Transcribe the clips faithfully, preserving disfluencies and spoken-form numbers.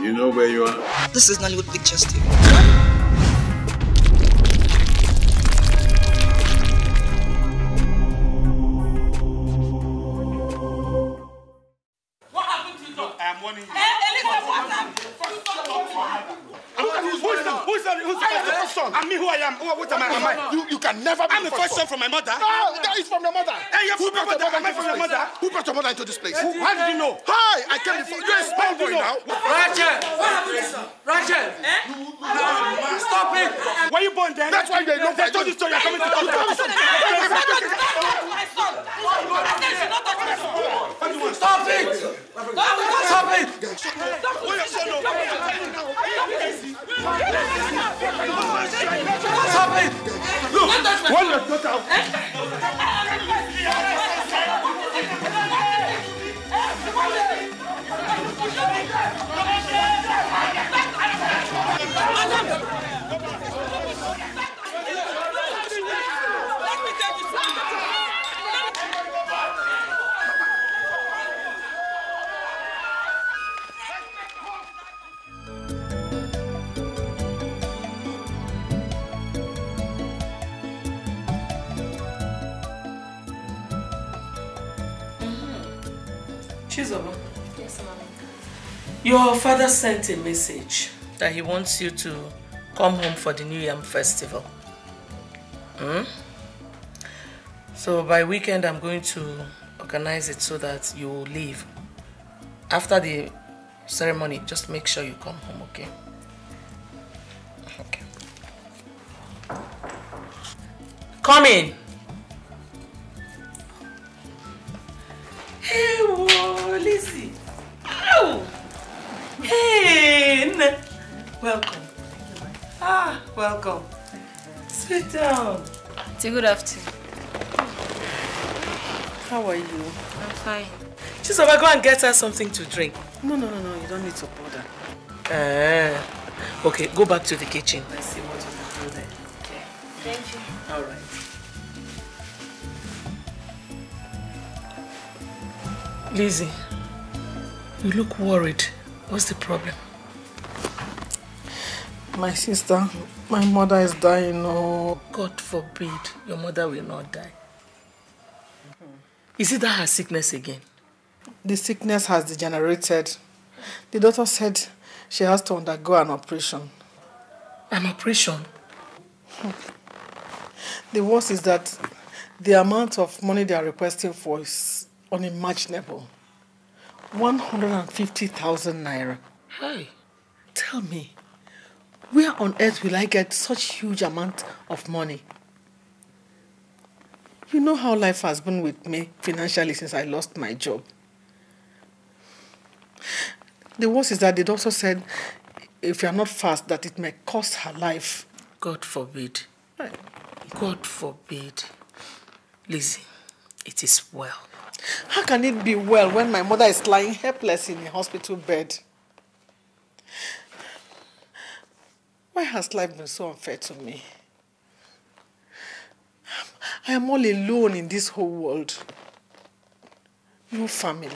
You know where you are? This is Nollywood Pictures T V. What happened to you? I am warning you. Who is that? Who's the first son? I mean, who I am. What am I? Am I? You, you can never be I'm the first son from my mother. No, that is from your mother. Hey, you're from your mother. Am I from your mother? Who brought your mother into this place? Who, how did you know? Hi, I came before. You're a small boy now. Rachel! Rachel! Stop it! Were you born then? That's why they know. They told you so. You're coming to talk to us. Stop it! Stop it! Stop it! Look, when you're not out. Yes, ma'am. Your father sent a message that he wants you to come home for the New Yam Festival. Hmm? So by weekend, I'm going to organize it so that you will leave. After the ceremony, just make sure you come home, okay? Okay. Come in. Hey, whoa, Lizzie. Ow. Hey, welcome. Ah, welcome. Sit down. It's a good afternoon. How are you? I'm fine. Just over, go and get her something to drink. No, no, no, no, you don't need to bother. Ah, okay, go back to the kitchen. Let's see what you can do there. Okay. Thank you. All right. Lizzie, you look worried. What's the problem? My sister, my mother is dying. Oh, God forbid your mother will not die. Is it that her sickness again? the sickness has degenerated. The doctor said she has to undergo an operation. An operation? The worst is that the amount of money they are requesting for is unimaginable. one hundred fifty thousand naira. Hey, tell me, where on earth will I get such huge amount of money? You know how life has been with me financially since I lost my job. The worst is that the doctor said if you are not fast, that it may cost her life. God forbid. Right. God forbid. Lizzie, it is well. How can it be well when my mother is lying helpless in a hospital bed? Why has life been so unfair to me? I am all alone in this whole world. No family.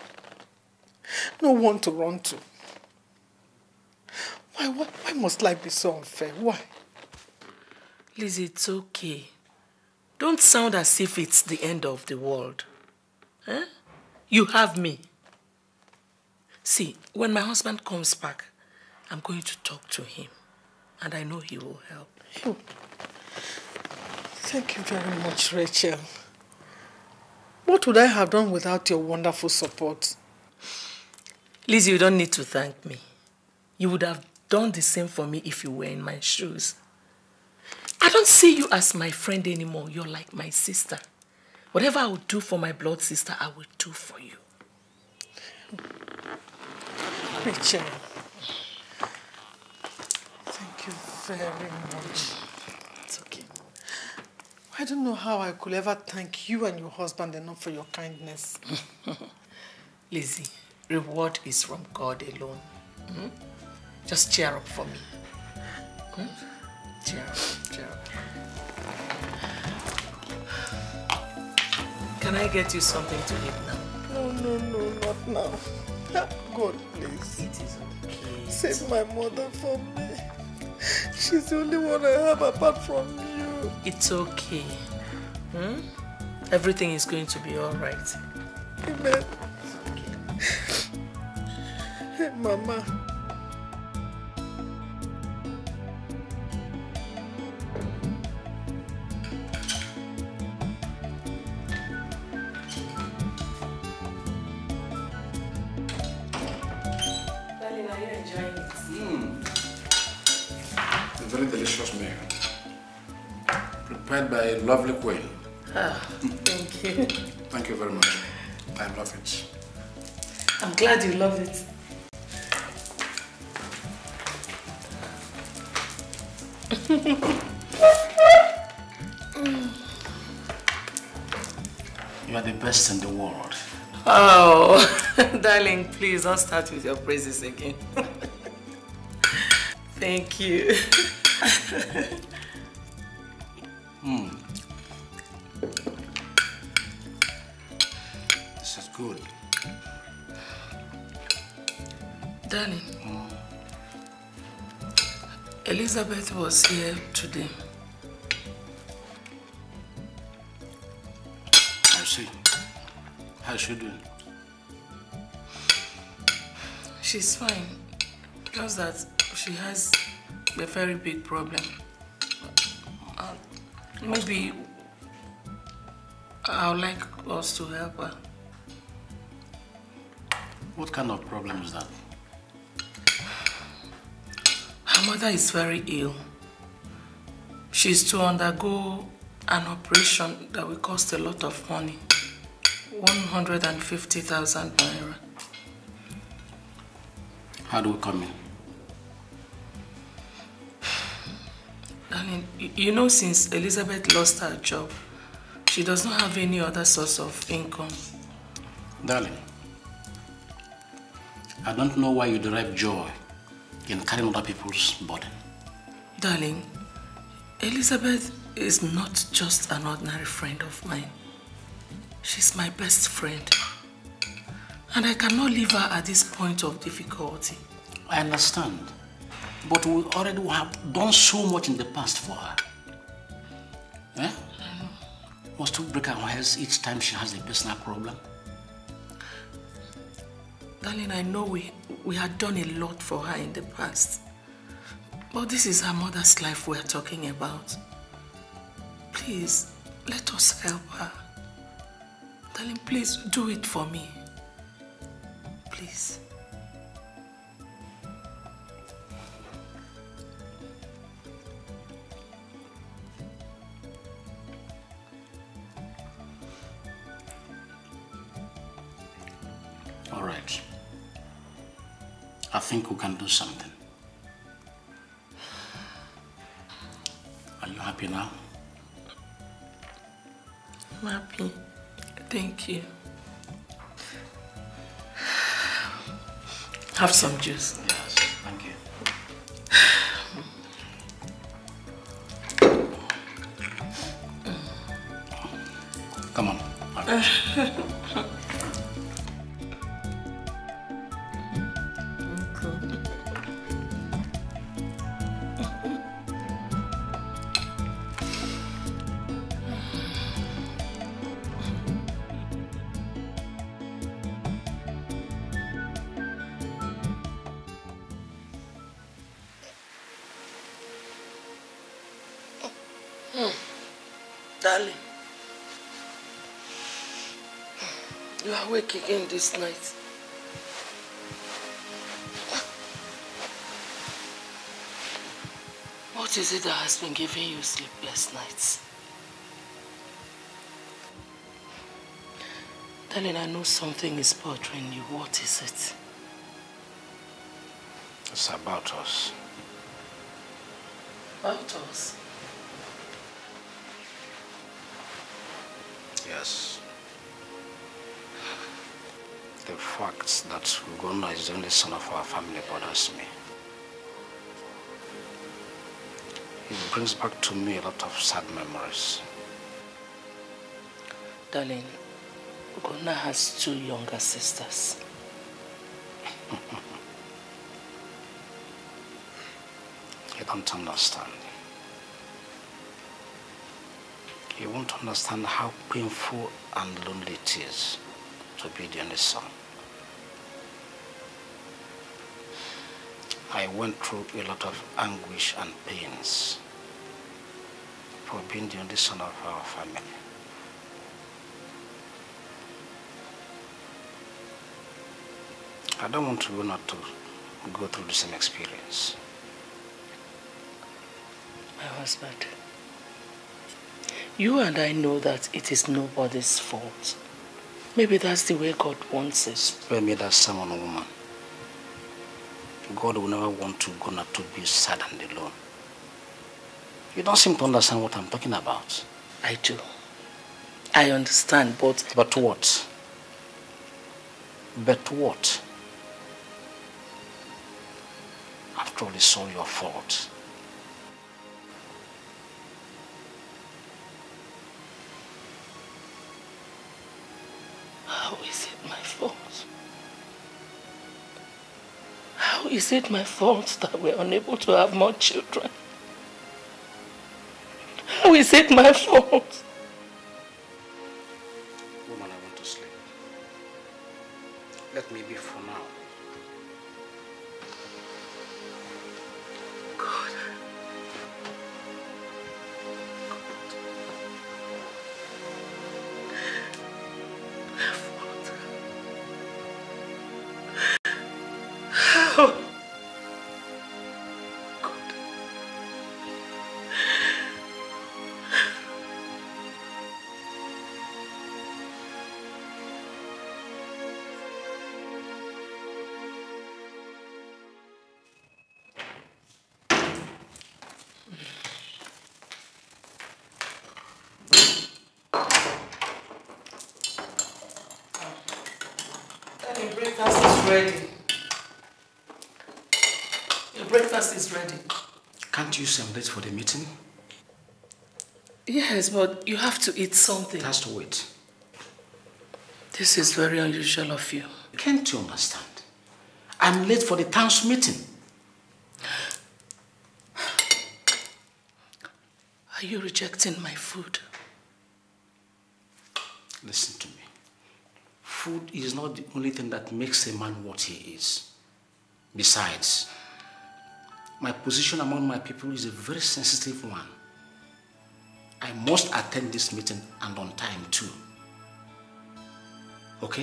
No one to run to. Why, why, why must life be so unfair? Why? Lizzie, it's okay. Don't sound as if it's the end of the world. Huh? You have me. See, when my husband comes back, I'm going to talk to him. And I know he will help. Oh. Thank you very much, Rachel. What would I have done without your wonderful support? Lizzie, you don't need to thank me. You would have done the same for me if you were in my shoes. I don't see you as my friend anymore. You're like my sister. Whatever I would do for my blood sister, I will do for you. Rachel, thank you very much. It's okay. I don't know how I could ever thank you and your husband enough for your kindness. Lizzie, reward is from God alone. Hmm? Just cheer up for me. Hmm? Cheer up, cheer up. Can I get you something to eat now? No, no, no, not now. God, please. It is okay. save my mother for me. She's the only one I have apart from you. It's okay. Hmm? Everything is going to be all right. Amen. Hey, Mama. Darling, are you enjoying it? Mm. A very delicious meal. Prepared by a lovely queen. Ah, thank you. Thank you very much. I love it. I'm glad you love it. You are the best in the world. Oh, darling, please don't start with your praises again. Thank you. Hmm. This is good. Darling, mm. Elizabeth was here today. I see. How is she doing? She's fine. Just that she has a very big problem. Uh, maybe I would like us to help her. What kind of problem is that? Her mother is very ill. She's to undergo an operation that will cost a lot of money. one hundred fifty thousand naira. How do we come in? Darling, you know, since Elizabeth lost her job, she does not have any other source of income. Darling, I don't know why you derive joy in carrying other people's burden. Darling, Elizabeth is not just an ordinary friend of mine. She's my best friend. And I cannot leave her at this point of difficulty. I understand. But we already have done so much in the past for her. Eh? Must we break our heads each time she has a personal problem? Darling, I know we, we had done a lot for her in the past. But this is her mother's life we're talking about. Please, let us help her. Darling, please do it for me. Please. All right. I think we can do something. Are you happy now? I'm happy. Thank you. Have some juice. Yes, thank you. Come on. Darling, you are awake again this night. What is it that has been giving you sleepless nights? Darling, I know something is bothering you. What is it? It's about us. About us? Yes. The fact that Ugonna is the only son of our family bothers me. It brings back to me a lot of sad memories. Darling, Ugonna has two younger sisters. don't understand. You won't understand how painful and lonely it is to be the only son. I went through a lot of anguish and pains for being the only son of our family. I don't want you not to go through the same experience. My husband, you and I know that it is nobody's fault. Maybe that's the way God wants it. Spare me that sermon, woman. God will never want to go not to be sad and alone. You don't seem to understand what I'm talking about. I do. I understand, but... But what? But what? After all, it's all your fault. How is it my fault? How is it my fault that we're unable to have more children? How is it my fault? Woman, I want to sleep. Let me be for now. God. How? Your breakfast is ready. Your breakfast is ready. Can't you say I'm late for the meeting? Yes, but you have to eat something. It has to wait. This is very unusual of you. Can't you understand? I'm late for the town's meeting. Are you rejecting my food? Listen to me. Food is not the only thing that makes a man what he is. Besides, my position among my people is a very sensitive one. I must attend this meeting and on time too. Okay?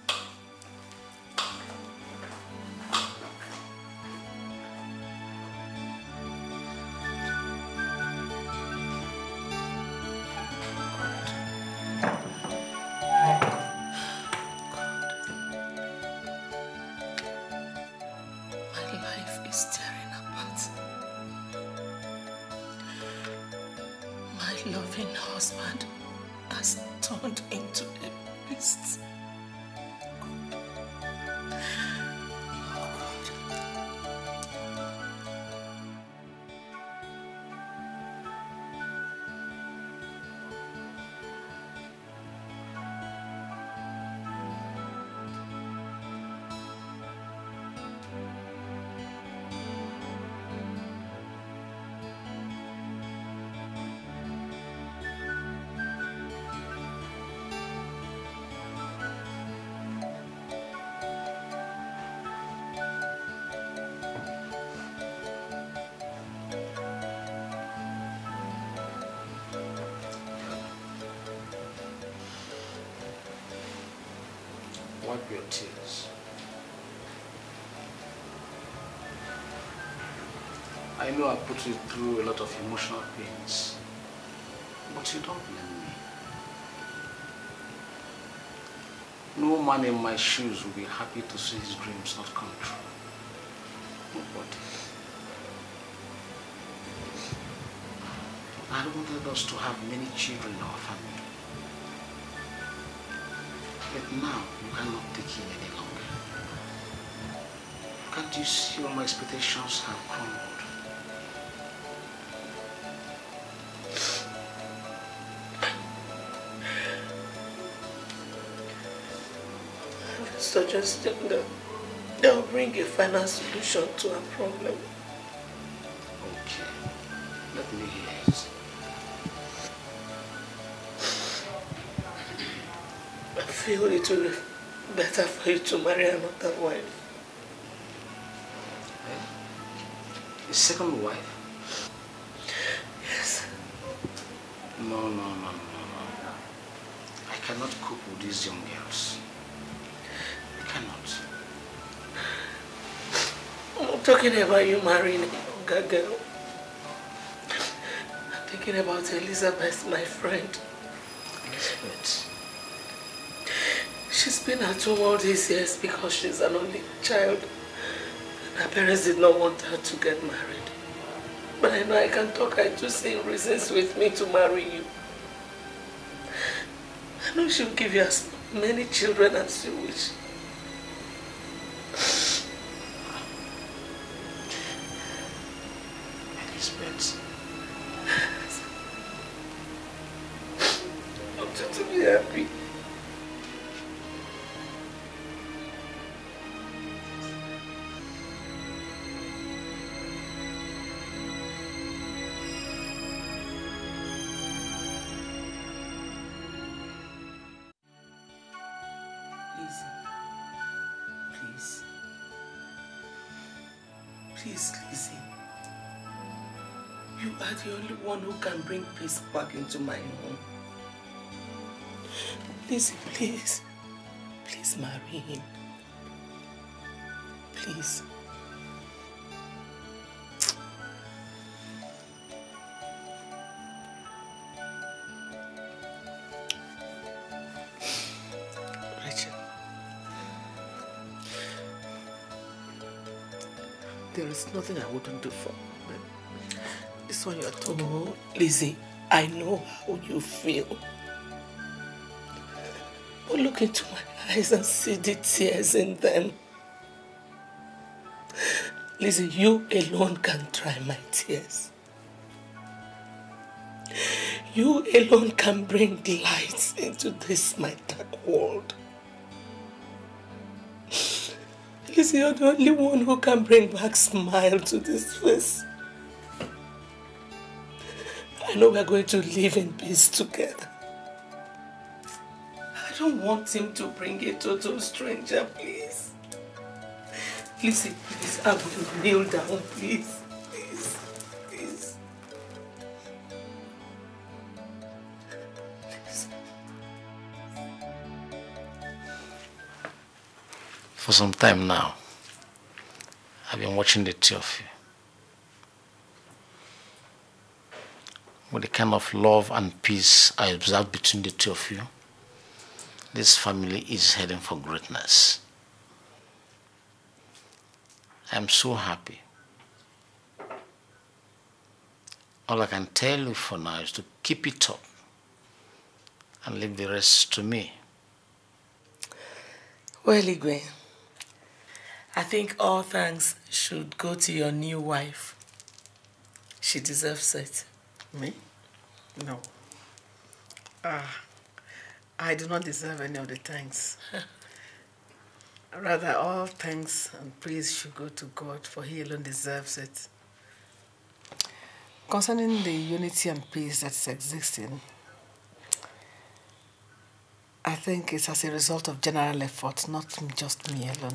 Wipe your tears. I know I put you through a lot of emotional pains, but you don't blame me. No man in my shoes will be happy to see his dreams not come true. Nobody. I wanted us to have many children in our family. But now, you cannot take it any longer. Can't you see all my expectations have crumbled? I'm suggesting that they'll bring a final solution to our problem. Oh, Okay. Let me hear it. I feel it will be better for you to marry another wife. A second wife? Yes. No, no, no, no, no. I cannot cope with these young girls. I cannot. I'm not talking about you marrying a younger girl. I'm thinking about Elizabeth, my friend. Elizabeth? She's been at home all these years because she's an only child. Her parents did not want her to get married. But I know I can talk her into seeing reasons with me to marry you. I know she'll give you as many children as you wish. Elizabeth. I want you to be happy. Please, Lizzie. You are the only one who can bring peace back into my home. Lizzie, please. Please marry him. Please. There is nothing I wouldn't do for. This one you are talking oh, about. Lizzie, I know how you feel. But look into my eyes and see the tears in them. Lizzie, you alone can dry my tears. You alone can bring light into this my dark world. Lizzie, you're the only one who can bring back smile to this face. I know we're going to live in peace together. I don't want him to bring a total stranger, please. Lizzie, please, I will kneel down, please. Please, please. Please. For some time now, I've been watching the two of you. With the kind of love and peace I observe between the two of you, this family is heading for greatness. I'm so happy. All I can tell you for now is to keep it up and leave the rest to me. Well, Igwe, I think all thanks should go to your new wife. She deserves it. Me? No. Ah, I do not deserve any of the thanks. Rather, all thanks and praise should go to God, for He alone deserves it. Concerning the unity and peace that's existing, I think it's as a result of general effort, not just me alone.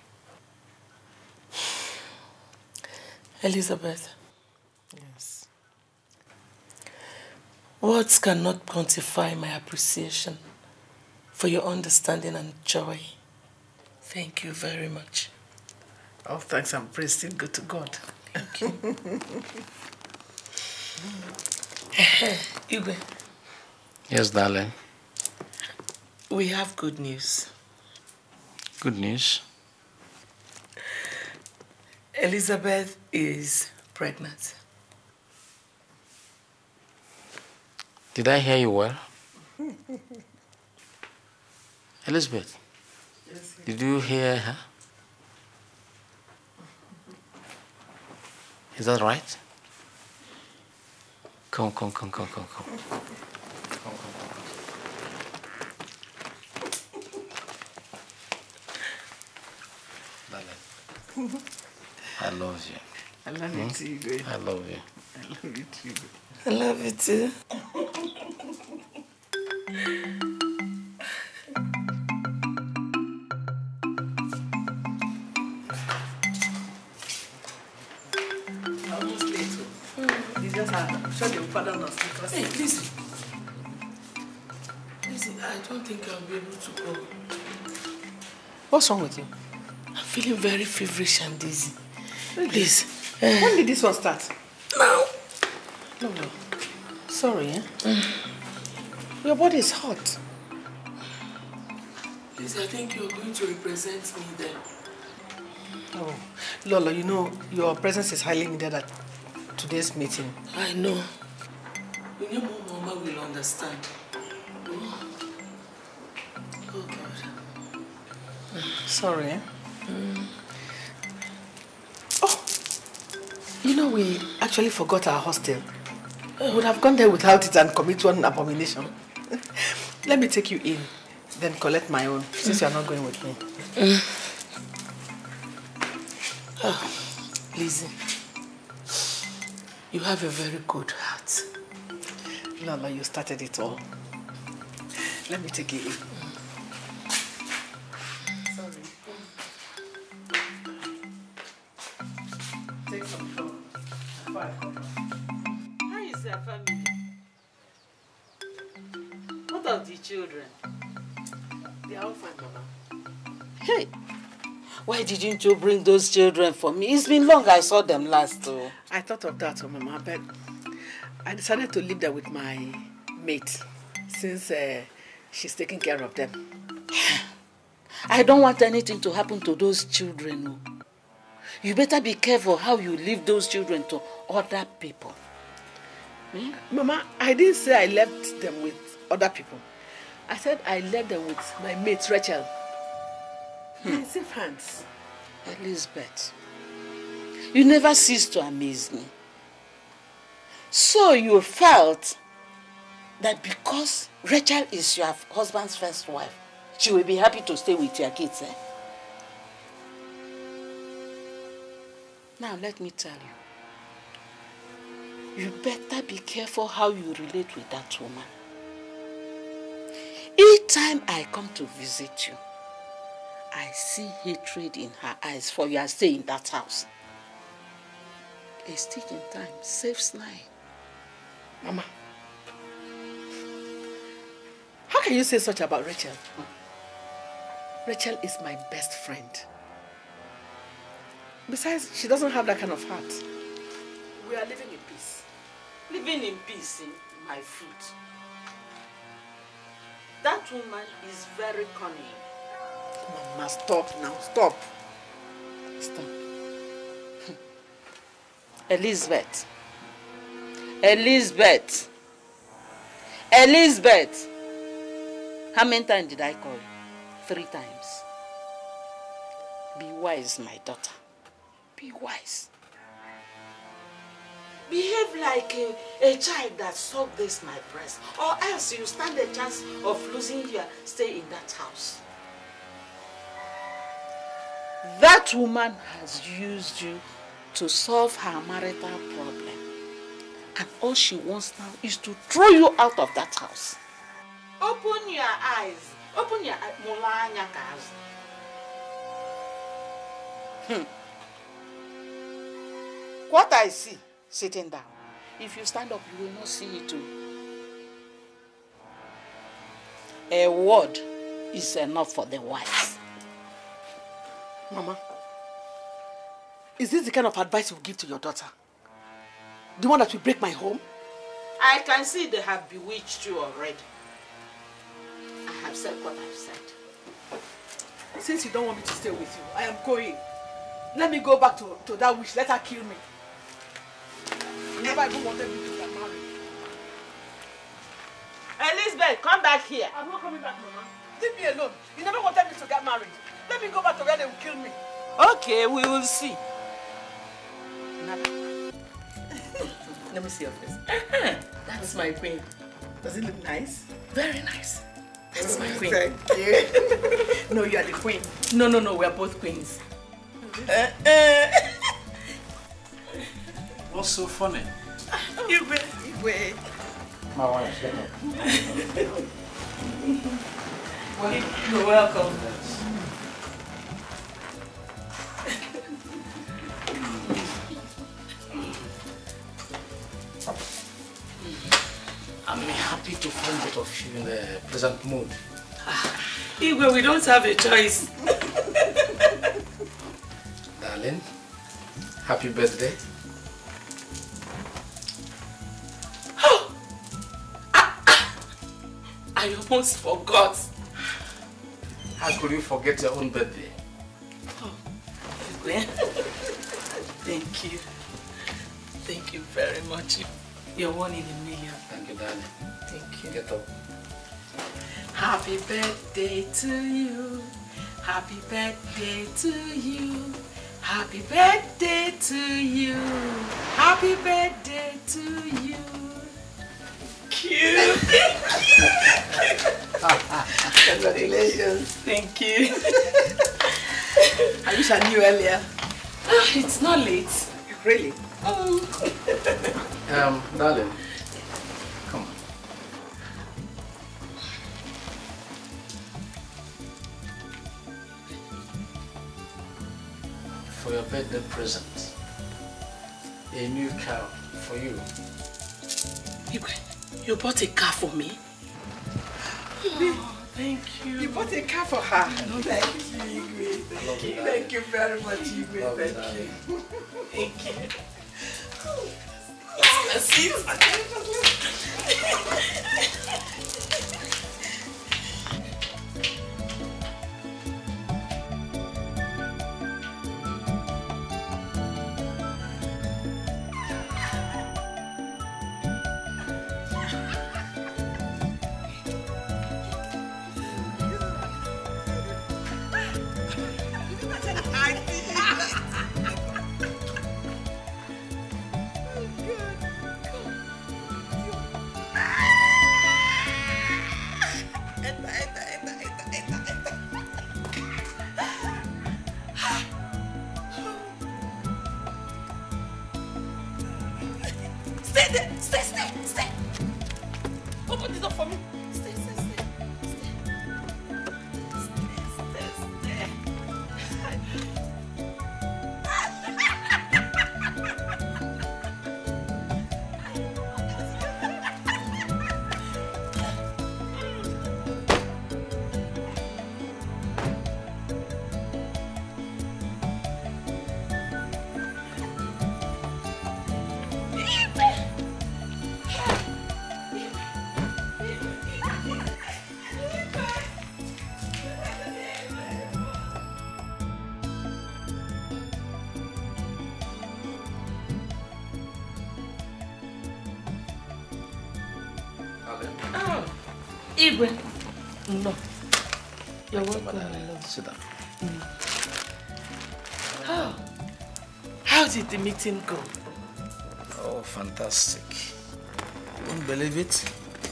Elizabeth. Yes. Words cannot quantify my appreciation for your understanding and joy. Thank you very much. All thanks and praise still go to God. Thank you. Igwe. Yes, darling. We have good news. Good news? Elizabeth is pregnant. Did I hear you well? Elizabeth, Yes, yes. Did you hear her? Is that right? Come, come, come, come, come, come. Come, come, come. Darling, I love you. I love you too, babe. I love you. I love you too, babe. I love you too. Almost late. Mm. You just have I'm sure they'll pardon us because. Hey, listen. Listen, I don't think I'll be able to go. What's wrong with you? I'm feeling very feverish and dizzy. Please. Uh, when did this one start? Now. No, no. Sorry, eh? Mm. Your body is hot. Please, I think you're going to represent me then. Oh, Lola, you know, your presence is highly needed at today's meeting. I know. We know more Mama will understand. Oh, oh God. Sorry, eh? Mm. Oh, you know, we actually forgot our hostel. We would have gone there without it and commit one abomination. Let me take you in, then collect my own, since mm. you are not going with me. Mm. Oh, Lizzie, you have a very good heart. Lola, you started it all. Let me take you in. Sorry. Take some food. How is your family? What of the children? They are all fine, Mama. Hey, why didn't you bring those children for me? It's been long I saw them last. Oh. I thought of that, oh, Mama, but I decided to live there with my mate since uh, she's taking care of them. I don't want anything to happen to those children. Oh. You better be careful how you leave those children to other people. Hmm? Mama, I didn't say I left them with other people. I said I left them with my mate, Rachel. Hmm. In safe hands. Elizabeth, you never cease to amaze me. So you felt that because Rachel is your husband's first wife, she will be happy to stay with your kids, eh? Now let me tell you, you better be careful how you relate with that woman. Each time I come to visit you, I see hatred in her eyes for your stay in that house. A stitch in time saves nine. Mama, how can you say such about Rachel? Rachel is my best friend. Besides, she doesn't have that kind of heart. We are living in peace. Living in peace in my foot. That woman is very cunning. Mama, stop now, stop. Stop. Elizabeth. Elizabeth. Elizabeth. How many times did I call you? Three times. Be wise, my daughter. Be wise. Behave like a, a child that sucked this my breast, or else you stand a chance of losing your stay in that house. That woman has used you to solve her marital problem. And all she wants now is to throw you out of that house. Open your eyes. Open your eyes. Hmm. What I see sitting down, if you stand up, you will not see it too. A word is enough for the wise. Mama, is this the kind of advice you give to your daughter? The one that will break my home? I can see they have bewitched you already. I have said what I've said. Since you don't want me to stay with you, I am going. Let me go back to, to that witch. Let her kill me. I never even wanted me to get married. Elizabeth, come back here. I'm not coming back, Mama. Leave me alone. You never wanted me to get married. Let me go back to where they will kill me. Okay, we will see. Let me see your face. That's my queen. Does it look nice? Very nice. That's my queen. Thank you. No, you are the queen. No, no, no. We are both queens. Uh, uh. What's so funny? Igwe, Igwe. My wife, get up. Well, you're welcome. I'm happy to find both of you in the pleasant mood. Igwe, we don't have a choice. Darling, happy birthday. Oh, I, I almost forgot. How could you forget your own birthday? Oh, Igwe. Thank you. Thank you very much. You're one in a million. Thank you, darling. Thank you. Get up. Happy birthday to you. Happy birthday to you. Happy birthday to you. Happy birthday to you. Cute. Congratulations. Thank you. I wish I knew earlier. Oh, it's not late. Really? Oh. Um, darling, come on. For your birthday present, a new car for you. Igwe, you bought a car for me? Oh, thank you. You bought a car for her. No, thank you, Igwe. Thank you. Thank you very much, Igwe. Love Thank you. you. Thank you. Oh, see? Igwe. No. You're welcome. Sit down. Mm. How? How did the meeting go? Oh, fantastic. You won't believe it?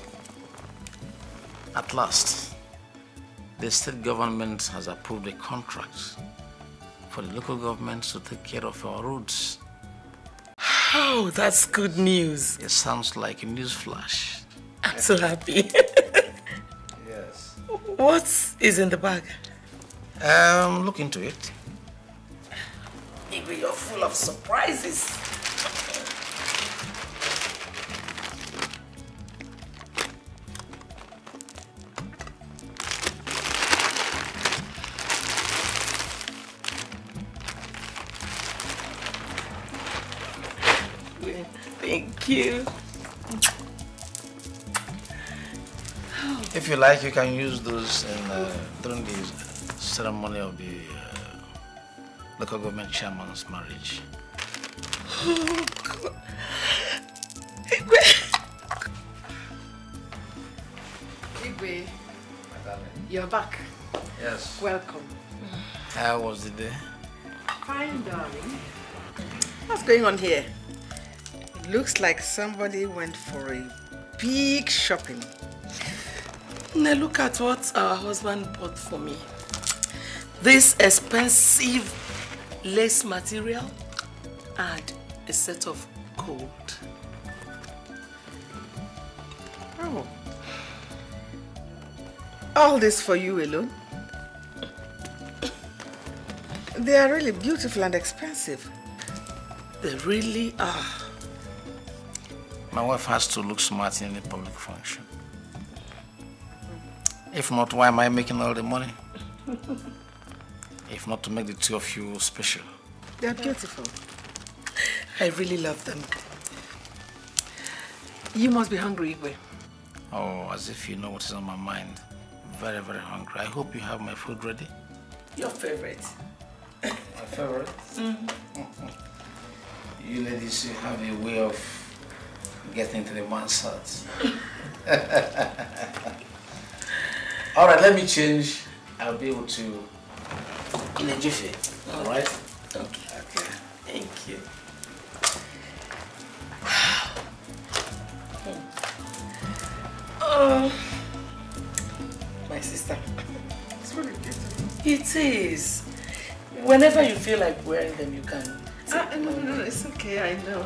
At last, the state government has approved a contract for the local governments to take care of our roads. Oh, that's good news. It sounds like a news flash. I'm so happy. Yes. What is in the bag? Um, look into it. Igwe, you're full of surprises. Thank you. If you like, you can use those in, uh, during the ceremony of the uh, local government chairman's marriage. Oh, God. Igwe. Igwe, you're back. Yes. Welcome. How was the day? Fine, darling. What's going on here? It looks like somebody went for a big shopping. Now look at what our husband bought for me. This expensive lace material and a set of cold. Oh. All this for you alone? They are really beautiful and expensive. They really are. My wife has to look smart in any public function. If not, why am I making all the money? If not to make the two of you special. They are beautiful. I really love them. You must be hungry, Igwe. Oh, as if you know what is on my mind. Very, very hungry. I hope you have my food ready. Your favorite. My favorite? Mm-hmm. You ladies, you have a way of getting to the man's heart. All right, let me change. I'll be able to in a jiffy. All right? Okay. Okay. Thank you. Oh, my sister. It's really beautiful. It is. Whenever you feel like wearing them, you can. Ah, no, no, no, it's okay, I know.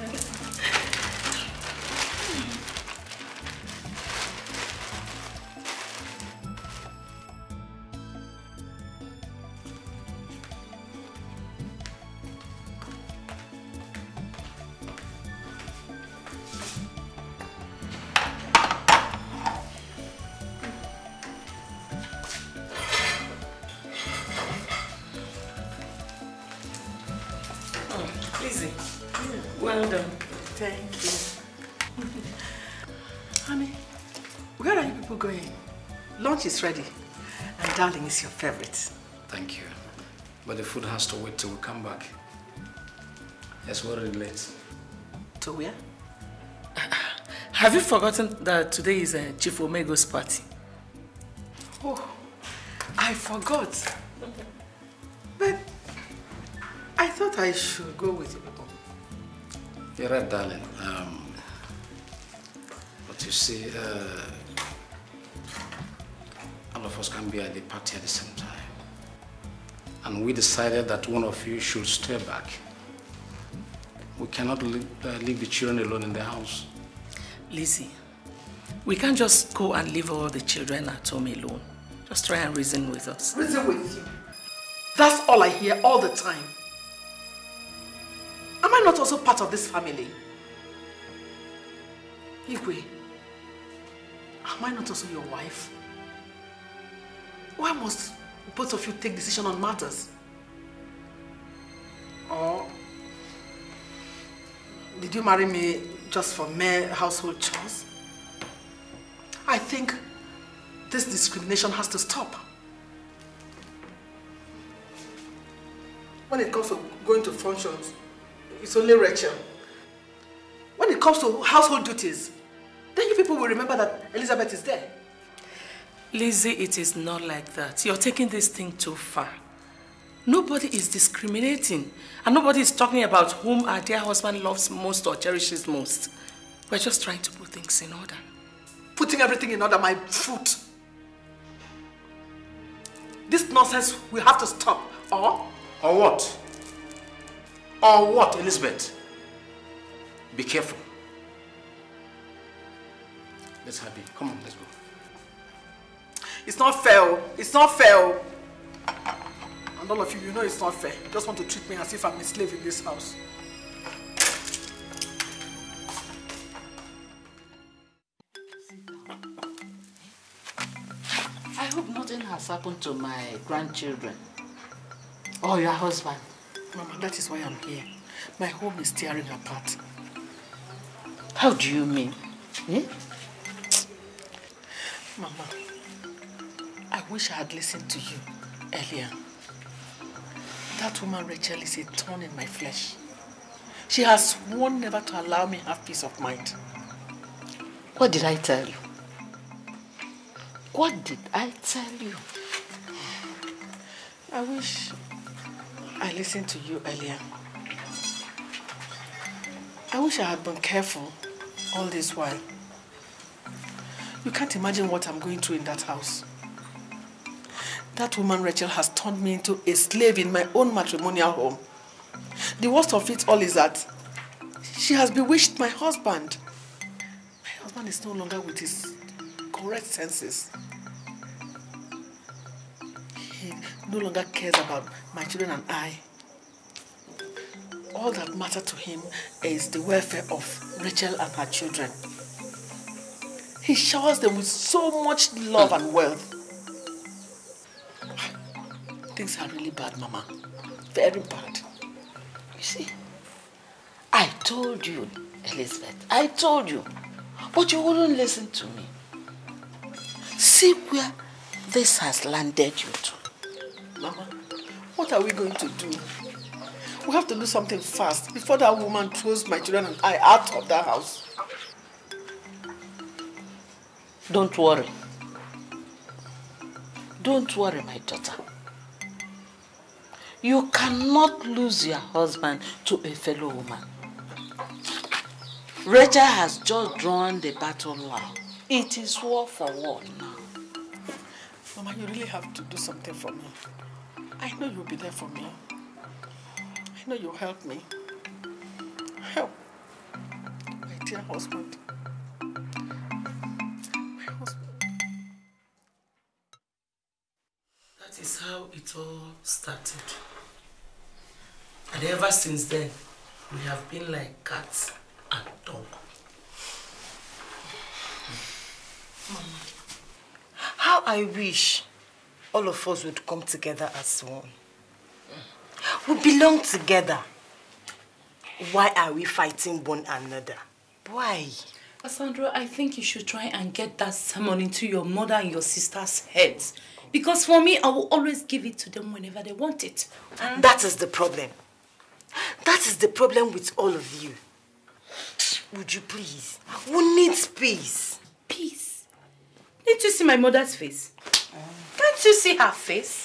Well done. Thank you. Honey, where are you people going? Lunch is ready. And darling is your favorite. Thank you. But the food has to wait till we come back. Yes, we're already late. To where? Have you forgotten that today is uh, Chief Omego's party? Oh, I forgot. But I thought I should go with you people. You're right, darling. Um, but you see, uh, all of us can be at the party at the same time. And we decided that one of you should stay back. We cannot leave, uh, leave the children alone in the house. Lizzie, we can't just go and leave all the children at home alone. Just try and reason with us. Reason with you? That's all I hear all the time. Am I not also part of this family? Igwe, am I not also your wife? Why must both of you take decision on matters? Or did you marry me just for mere household chores? I think this discrimination has to stop. When it comes to going to functions, it's only Rachel. When it comes to household duties, then you people will remember that Elizabeth is there. Lizzie, it is not like that. You're taking this thing too far. Nobody is discriminating, and nobody is talking about whom our dear husband loves most or cherishes most. We're just trying to put things in order. Putting everything in order, my foot. This nonsense will have to stop, or? Or what? Or what, Elizabeth? Be careful. Let's have it. Come on, let's go. It's not fair. It's not fair. And all of you, you know it's not fair. You just want to treat me as if I'm a slave in this house. I hope nothing has happened to my grandchildren or your husband. Mama, that is why I'm here. My home is tearing apart. How do you mean? Hmm? Mama, I wish I had listened to you earlier. That woman Rachel is a thorn in my flesh. She has sworn never to allow me have peace of mind. What did I tell you? What did I tell you? I wish I listened to you earlier. I wish I had been careful all this while. You can't imagine what I'm going through in that house. That woman Rachel has turned me into a slave in my own matrimonial home. The worst of it all is that She has bewitched my husband. My husband is no longer with his correct senses. He no longer cares about my children and I. All that matters to him is the welfare of Rachel and her children. He showers them with so much love and wealth. Things are really bad, Mama. Very bad. You see, I told you, Elizabeth. I told you. But you wouldn't listen to me. See where this has landed you to. Mama, what are we going to do? We have to do something fast before that woman throws my children and I out of that house. Don't worry. Don't worry, my daughter. You cannot lose your husband to a fellow woman. Rachel has just drawn the battle line. It is war for war now. Mama, you really have to do something for me. I know you'll be there for me. I know you'll help me. Help. My dear husband. My husband. That is how it all started. And ever since then, we have been like cats and dog. Mama, how I wish all of us would come together as one. We belong together. Why are we fighting one another? Why? Cassandra, I think you should try and get that sermon into your mother and your sister's heads. Because for me, I will always give it to them whenever they want it. Mm. That is the problem. That is the problem with all of you. Would you please? We need peace. Peace? Didn't you see my mother's face? Mm. Can't you see her face?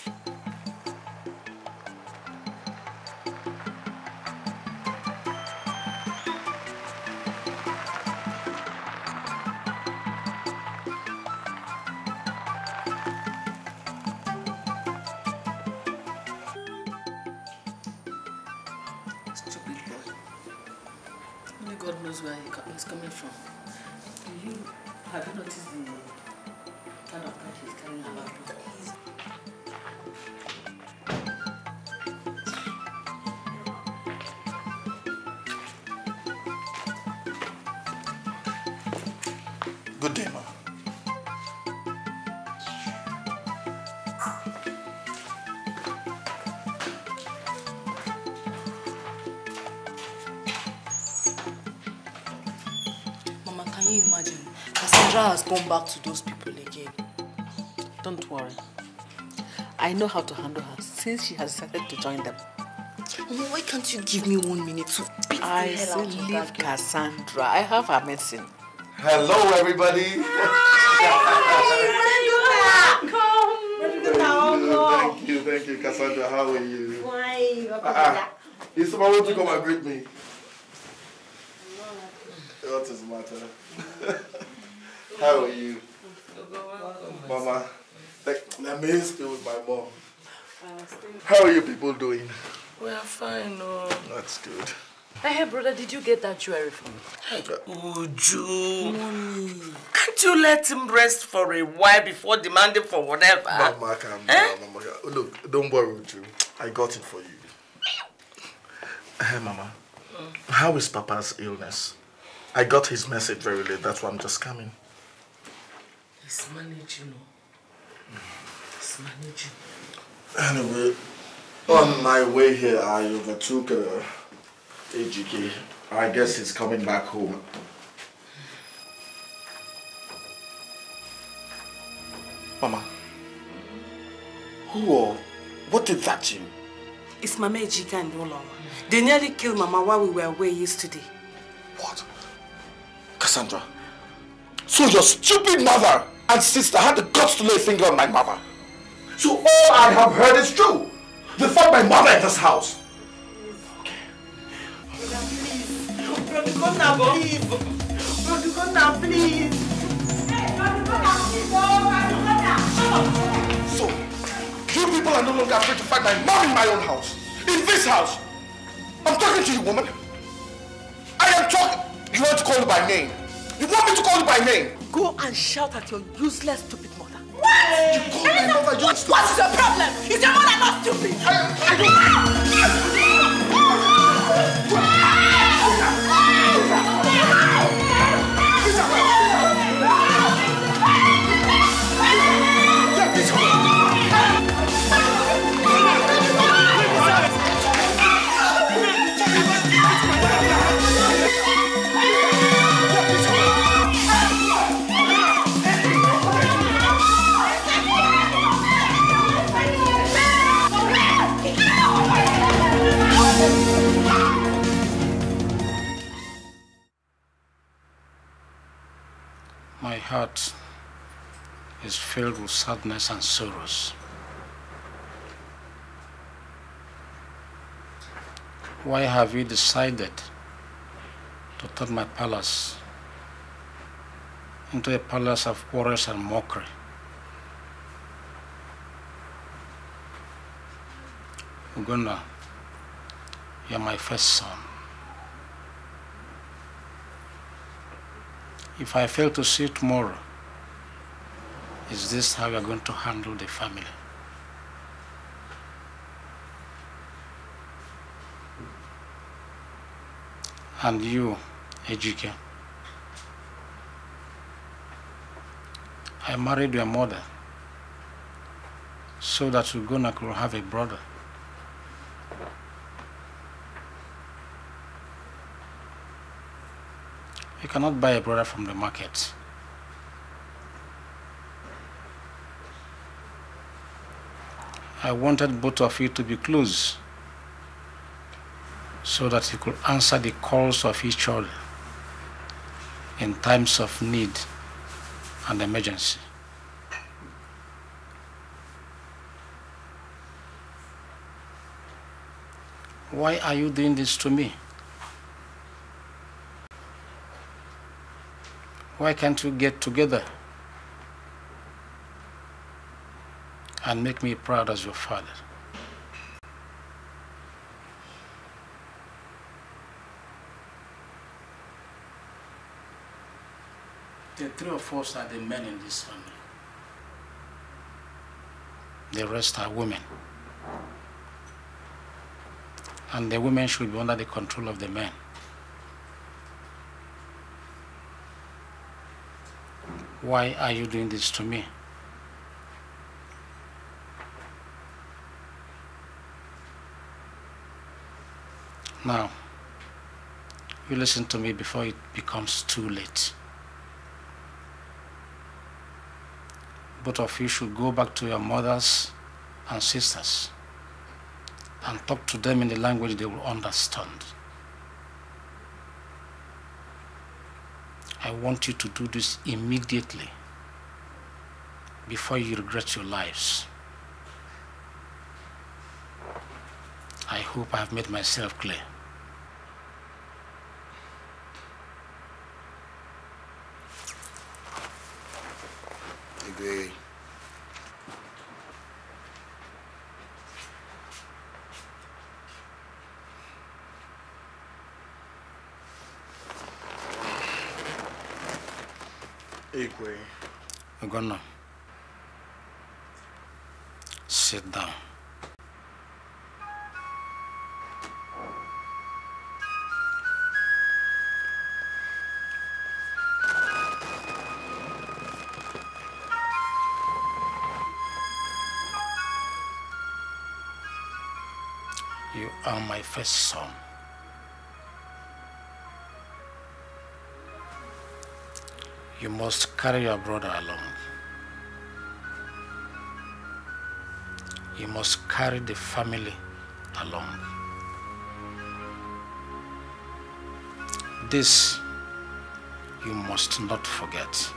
Where he's coming from. Do you have you noticed the kind of part he's carrying about? Good day, ma. Imagine, Cassandra has gone back to those people again. Don't worry. I know how to handle her since she has decided to join them. Mama, why can't you give me one minute to beat I the hell out of leave Cassandra. I have her medicine. Hello, everybody. Hi, thank you, thank you, Cassandra. How are you? Why? Ah, is someone want to come and greet me? What is the matter? How are you? Mama, like, let me stay with my mom. How are you people doing? We are fine, no. That's good. Hey, brother, did you get that jewelry for me? Hey, Uju. Mommy. Can't you let him rest for a while before demanding for whatever? Mama, calm down, eh? Mama. Look, don't worry, Uju. I got it for you. Hey, Mama. Mm. How is Papa's illness? I got his message very late, that's why I'm just coming. He's managing. He's managing. Anyway, on my way here, I overtook uh, A G K. I guess he's coming back home. Mama, who or what did that to you? It's Mama Ejika and Oloma. They nearly killed Mama while we were away yesterday. What? Cassandra, so your stupid mother and sister had the guts to lay a finger on my mother. So all I have heard is true. They found my mother in this house. Okay. Brother, come now, please. Brother, come now, please. Hey, brother, come now, please. Oh, So, you people are no longer afraid to find my mom in my own house. In this house. I'm talking to you, woman. I am call you by name? You want me to call you by name? Go and shout at your useless, stupid mother. What? You call my mother useless? What is your problem? Is your mother not stupid? I, I My heart is filled with sadness and sorrows. Why have you decided to turn my palace into a palace of quarrels and mockery? Ugonna, you're my first son. If I fail to see you tomorrow, is this how you're going to handle the family? And you, Ejike, I married your mother so that Ugonna could have a brother. You cannot buy a brother from the market. I wanted both of you to be close so that you could answer the calls of each other in times of need and emergency. Why are you doing this to me? Why can't you get together and make me proud as your father? The three of us are the men in this family. The rest are women. And the women should be under the control of the men. Why are you doing this to me? Now, you listen to me before it becomes too late. Both of you should go back to your mothers and sisters and talk to them in the language they will understand. I want you to do this immediately before you regret your lives. I hope I have made myself clear. Igwe. Igwe. Ugonna, sit down. You are my first son. You must carry your brother along. You must carry the family along. This you must not forget.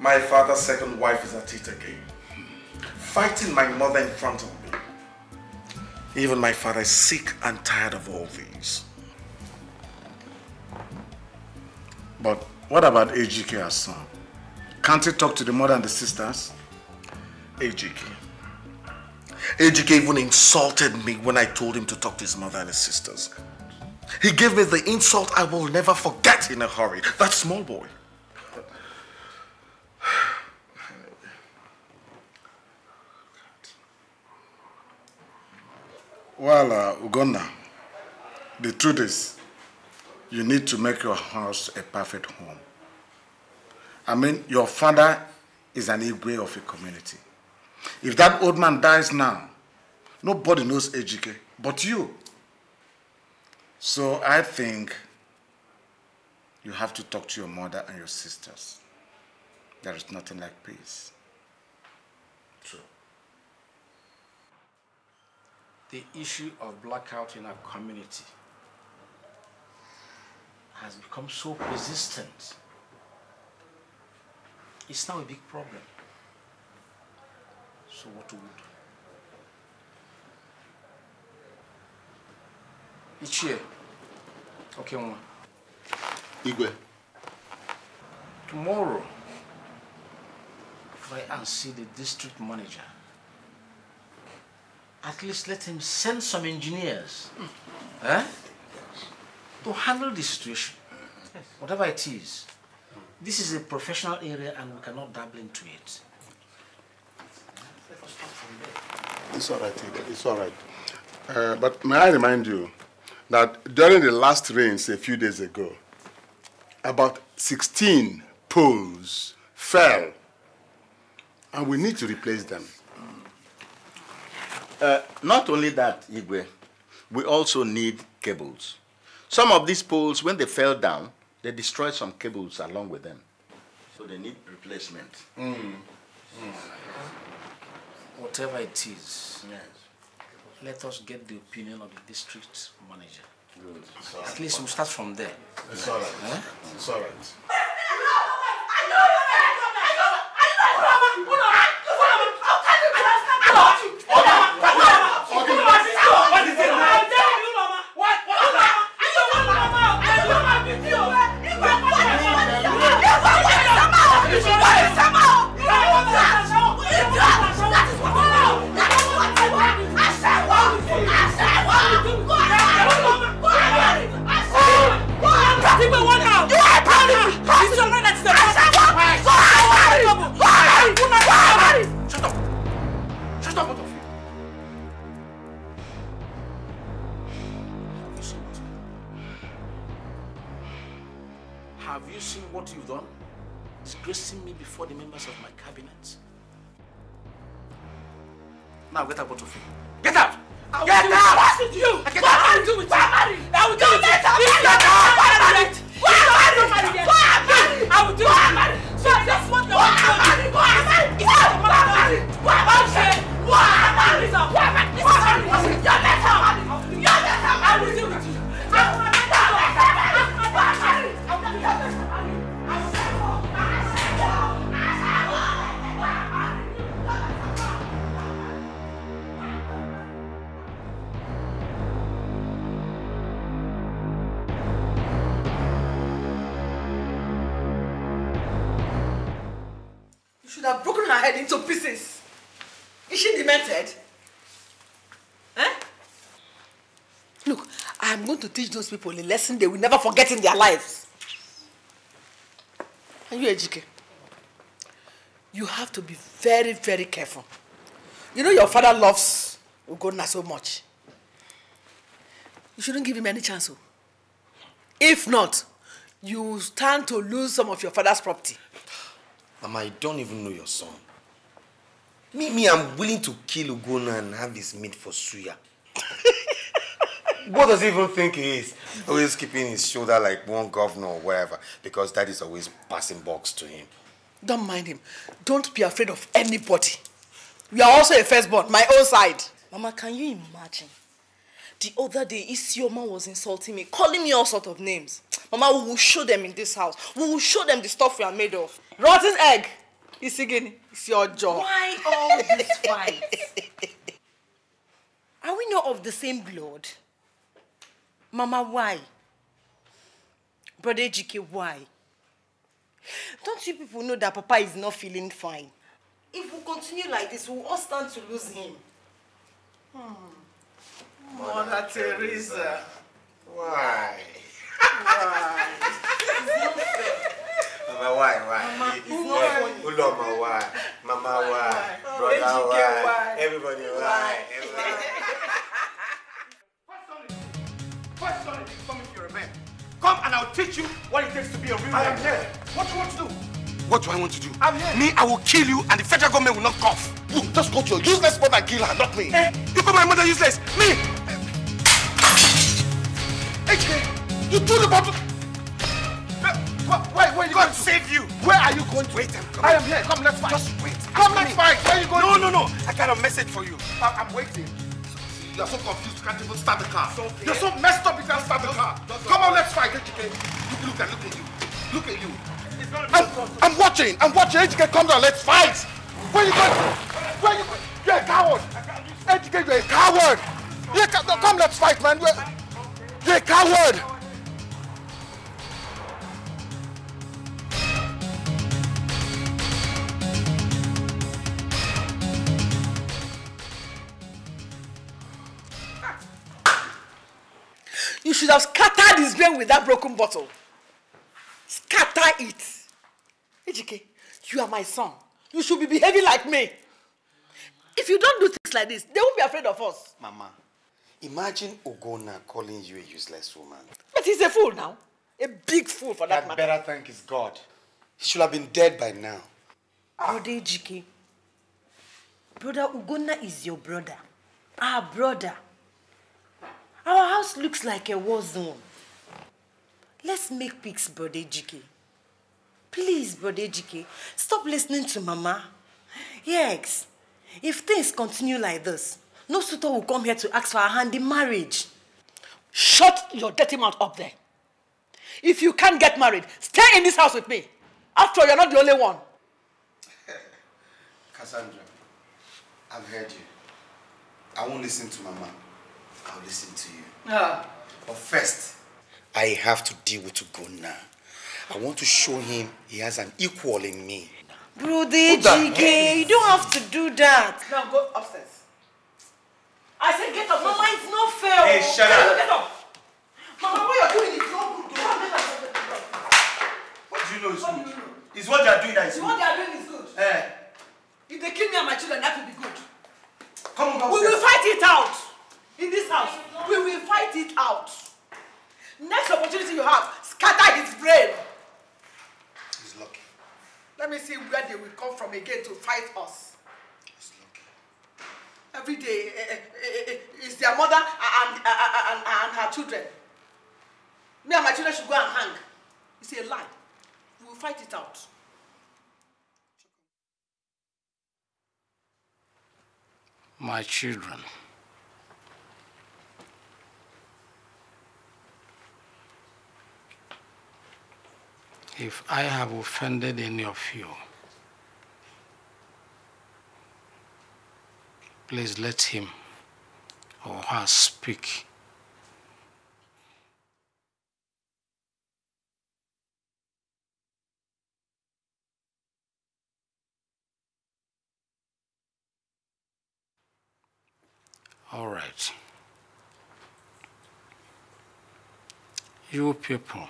My father's second wife is at it again. Fighting my mother in front of me. Even my father is sick and tired of all these. But what about A G K as son? Can't he talk to the mother and the sisters? A G K. A G K even insulted me when I told him to talk to his mother and his sisters. He gave me the insult I will never forget in a hurry. That small boy. Well, uh, Ugonna, the truth is, you need to make your house a perfect home. I mean, your father is an Igwe of a community. If that old man dies now, nobody knows A G K but you. So I think you have to talk to your mother and your sisters. There is nothing like peace. True. The issue of blackout in our community has become so persistent. It's now a big problem. So what to do? Ichie. Okay, Mama. Igwe. Tomorrow, try and see the district manager. At least let him send some engineers mm. eh, to handle the situation. Yes. Whatever it is. This is a professional area and we cannot dabble into it. It's all right, it's all right. Uh, but may I remind you that during the last rains a few days ago, about sixteen poles fell, and we need to replace them. Uh, not only that, Igwe, we also need cables. Some of these poles, when they fell down, they destroyed some cables along with them. So they need replacement. Mm. Mm. Whatever it is, yes. Let us get the opinion of the district manager. Good. At least we'll start from there. It's all right. Eh? It's all right. Have you seen what you've done? Disgracing me before the members of my cabinet. Now get out, both of you. Get out! I get out! What's with you? What Get out! I will do with you? I will do with you. Get out! I will do it. So that's what the one told you. Go ahead. It's not the one told you. Go ahead. Go ahead. Listen. Go ahead. Listen. You're better. You're better. I will deal with you. I will not better. I will not better. Should have broken her head into pieces. Is she demented? Eh? Look, I am going to teach those people a lesson they will never forget in their lives. And you, Ejike, you have to be very, very careful. You know your father loves Ugonna so much. You shouldn't give him any chance. If not, you will stand to lose some of your father's property. Mama, I don't even know your son. Me, me, I'm willing to kill Ugonna and have his meat for suya. What does he even think he is? Always keeping his shoulder like one governor or wherever, because that is always passing box to him. Don't mind him. Don't be afraid of anybody. You are also a firstborn, my own side. Mama, can you imagine? The other day, Isioma was insulting me, calling me all sorts of names. Mama, we will show them in this house. We will show them the stuff we are made of. Rotten egg. It's again, it's your job. Why all this fight? Are we not of the same blood? Mama, why? Brother Ejike, why? Don't you people know that Papa is not feeling fine? If we continue like this, we'll all stand to lose him. Hmm. Mother Teresa. Why? Why? It's not fair. Mama, why? Why? Mama, it's not funny. Hold on, Mama, why? Mama, why? Oh, Brother, why? why? Everybody, why? Everybody. First son, you come if you're a man. Come and I'll teach you what it takes to be a real man. I am here. What do you want to do? What do I want to do? I'm here. Me, I will kill you and the federal government will not cough. You just go to your useless mother and kill her, not me. Eh? You call my mother useless? Me! H K, you threw the bottle. Where, where are you going to save you? Where are you going to? Wait, I'm coming. I am here. Come, let's fight. Just wait. Come, let's fight. Where are you going? No, no, no. I got a message for you. I, I'm waiting. You're so confused, you can't even start the car. So You're so messed up, you can't start the car. Come on, let's fight, H K. Look, look at, look at you. Look at you. I'm, I'm watching. I'm watching. H K, come down. Let's fight. Where are you going? Where are you going? You're a coward. H K, you're a coward. You're a ca no, come, let's fight, man. You're, you're a coward. You should have scattered his brain with that broken bottle. Scatter it. Ejike, you are my son. You should be behaving like me. If you don't do things like this, they won't be afraid of us. Mama, imagine Ogona calling you a useless woman. But he's a fool now. A big fool for that I'd matter. better thank his God. He should have been dead by now. Brother Ejike, Brother Ugonna is your brother. Our brother. Our house looks like a war zone. Let's make peace, Brother Ejike. Please, Brother Ejike, stop listening to Mama. Yes, if things continue like this, no suitor will come here to ask for her hand in marriage. Shut your dirty mouth up there. If you can't get married, stay in this house with me. After all, you're not the only one. Cassandra, I've heard you. I won't listen to Mama. I'll listen to you. Ah. But first, I have to deal with Ugonna. I want to show him he has an equal in me. Brother Ejike, you don't have to do that. Now go upstairs. I said get up. Mama, it's not fair. Hey, shut up. Get up. Mama, what you're doing is not good. What do you know is good? It's what you're doing that is good. What they are doing is good. Eh. If they kill me and my children, that will be good. Come on, We will fight it out. In this house, we will fight it out. Next opportunity you have, scatter his brain. He's lucky. Let me see where they will come from again to fight us. He's lucky. Every day uh, uh, uh, is their mother and, uh, uh, and, and her children. Me and my children should go and hang. It's a lie. We will fight it out. My children, if I have offended any of you, please let him or her speak. All right. You people,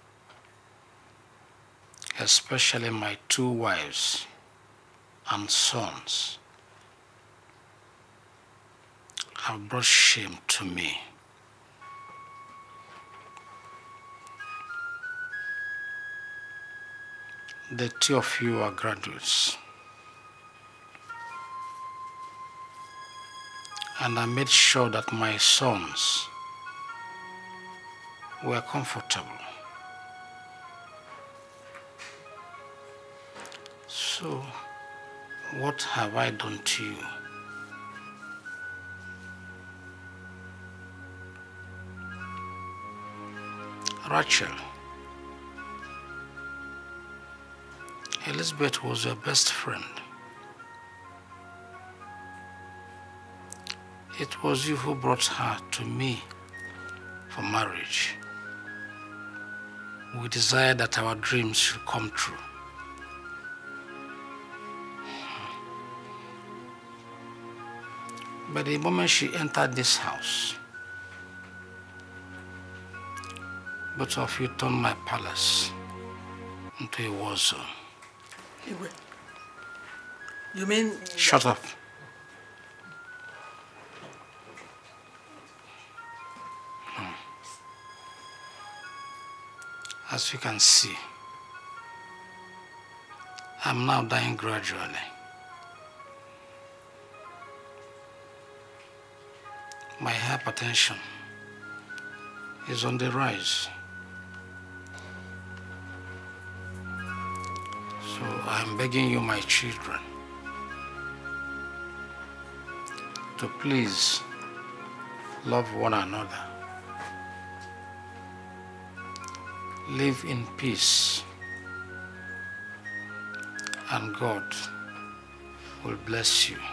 especially my two wives and sons, have brought shame to me. The two of you are graduates. And I made sure that my sons were comfortable. So, what have I done to you? Rachel, Elizabeth was your best friend. It was you who brought her to me for marriage. We desired that our dreams should come true. But the moment she entered this house, both of you turned my palace into a war zone. You mean... Shut up. Hmm. As you can see, I'm now dying gradually. My hypertension is on the rise. So I'm begging you, my children, to please love one another. Live in peace, and God will bless you.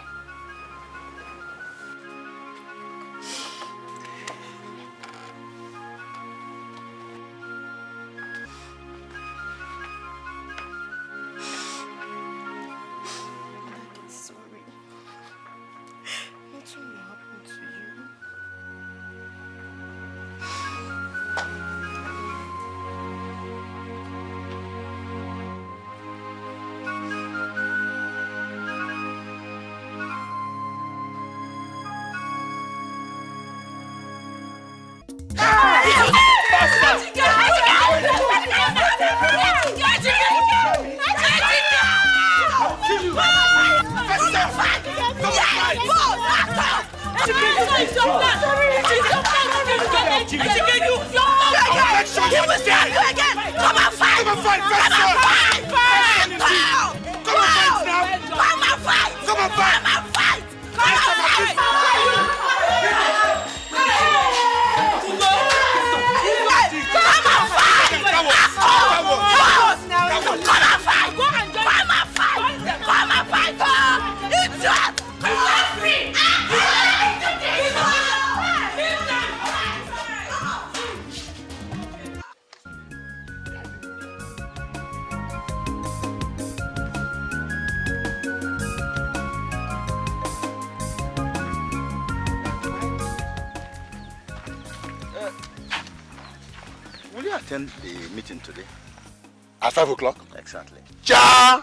The meeting today at five o'clock. Exactly. Ja,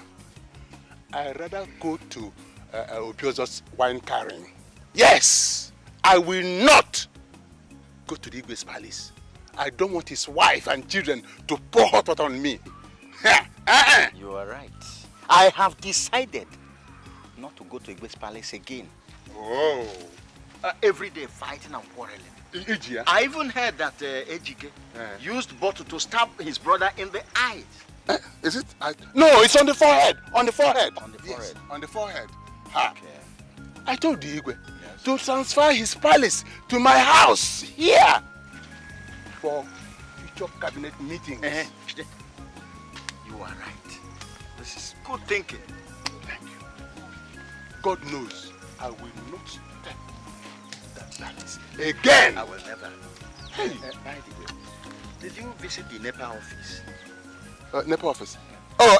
I'd rather go to uh, uh, Obiozo's wine carrying. Yes, I will not go to the Igwe's palace. I don't want his wife and children to pour hot water on me. uh-uh. You are right. I have decided not to go to Igwe's palace again. Oh. Uh, every day fighting and quarreling. Ejia? I even heard that uh, Ejike uh. used bottle to stab his brother in the eyes. Uh, is it? I, no, it's on the forehead. On the forehead. On the forehead. Yes, on the forehead. Ha. Okay. I told the Igwe yes. to transfer his palace to my house here for future cabinet meetings. Uh -huh. You are right. This is good thinking. Thank you. God knows I will not step that palace again. I will never. Hey. Uh, by the way, did you visit the NEPA office? Uh, NEPA office? Oh,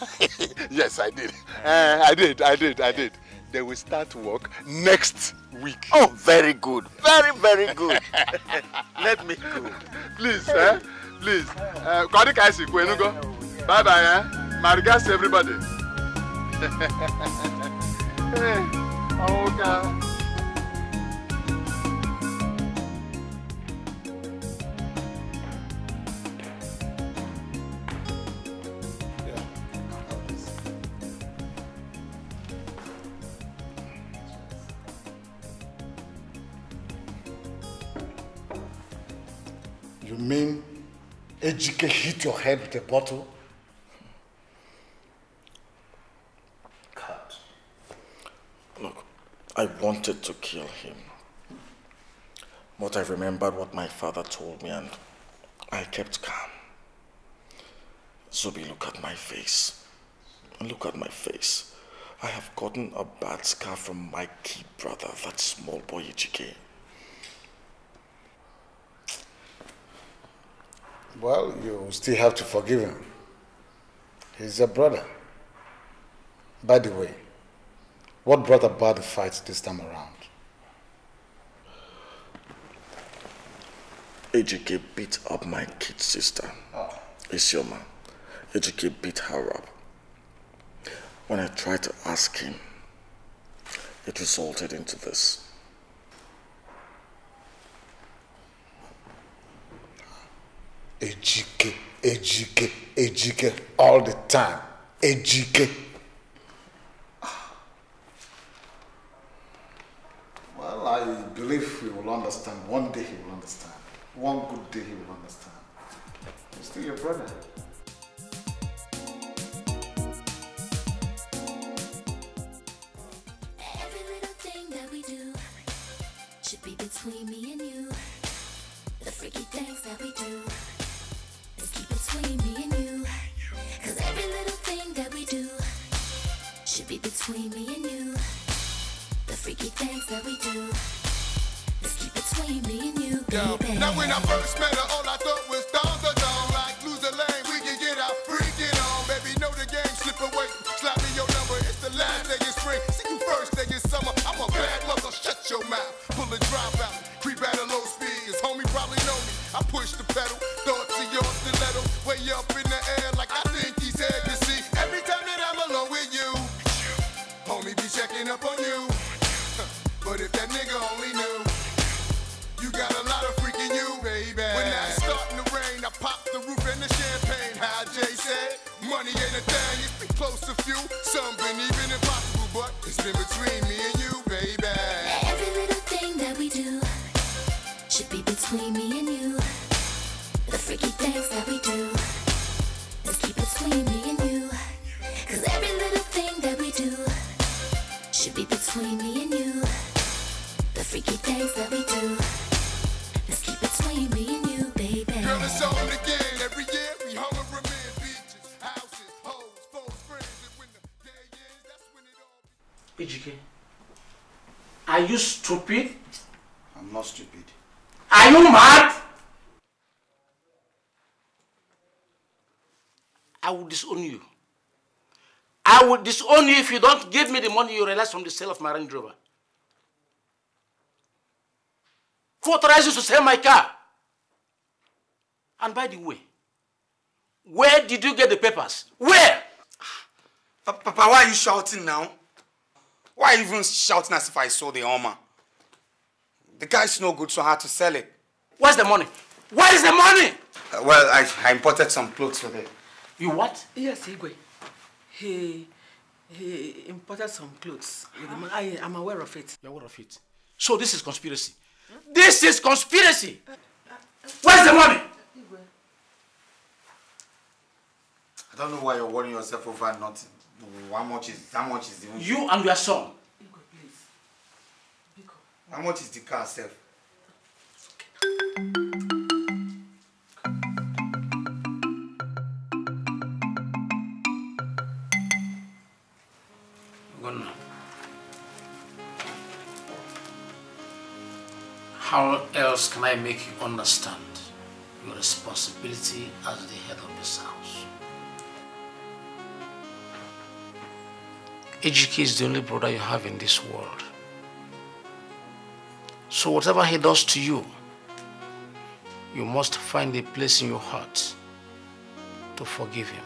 yes, I did. Uh, I did, I did, I did. They will start work next week. Oh, very good. Very, very good. Let me go. Please, eh? Please. Uh, bye bye, eh? My regards to everybody. Hey, okay. You mean Ejike hit your head with a bottle? Cut. Look, I wanted to kill him. But I remembered what my father told me and I kept calm. Zubi, look at my face. Look at my face. I have gotten a bad scar from my key brother, that small boy Ejike. Well, you still have to forgive him. He's your brother. By the way, what brought about the fight this time around? Ejike beat up my kid sister, oh. Ezeonu. Ejike beat her up. When I tried to ask him, it resulted into this. Ejike, Ejike, Ejike, all the time. Ejike. Well, I believe he will understand. One day he will understand. One good day he will understand. He's still your brother. Every little thing that we do should be between me and you. The freaky things that we do is keep between me and you. Cause every little thing that we do should be between me and you. The freaky things that we do is keep between me and you, baby. Yo, now when I first met her, all I thought was down the down. Like lose a lane, we can get out, freak it on. Baby, know the game, slip away, slap me your number. It's the last day of spring, see you first day of summer. I'm a bad mother, shut your mouth. Pull a drop out, creep at a low speed. His homie probably know me. I push the pedal, thoughts of your stiletto, way up in the air like I think he said to see. Every time that I'm alone with you, homie be checking up on you. But if that nigga only knew, you got a lot of freaking you, baby. When that's starting to rain, I pop the roof and the champagne. How Jay said, money ain't a thing, it's been close to few. Some been even impossible, but it's been between me and you, baby. Every little thing that we do should be between me and you. The freaky things that we do is keep between me and you. Cause every little thing that we do should be between me and you. The freaky things that we do, let's keep between me and you, baby. Girl, it's on again. Every year we hunger remain beaches, houses, hoes, folks, friends. And when the day ends, that's when it all... Ejike, are you stupid? I'm not stupid. Are you mad? I will disown you. I will disown you if you don't give me the money you realized from the sale of my Range Rover. Who authorized you to sell my car? And by the way, where did you get the papers? Where? Papa, why are you shouting now? Why are you even shouting as if I sold the Hummer? The guy's no good, so I had to sell it. Where's the money? Where is the money? Uh, well, I, I imported some clothes with it. You what? Yes, Igwe. He, he imported some clothes with the money. I am aware of it. You're aware of it. So this is conspiracy. Huh? This is conspiracy. Uh, uh, uh, Where's the money? Igwe. I don't know why you're worrying yourself over nothing. How much is how much is the You and your son. Igwe, please. Biko. How much is the car, self? How else can I make you understand your responsibility as the head of this house? Ejike is the only brother you have in this world. So whatever he does to you, you must find a place in your heart to forgive him.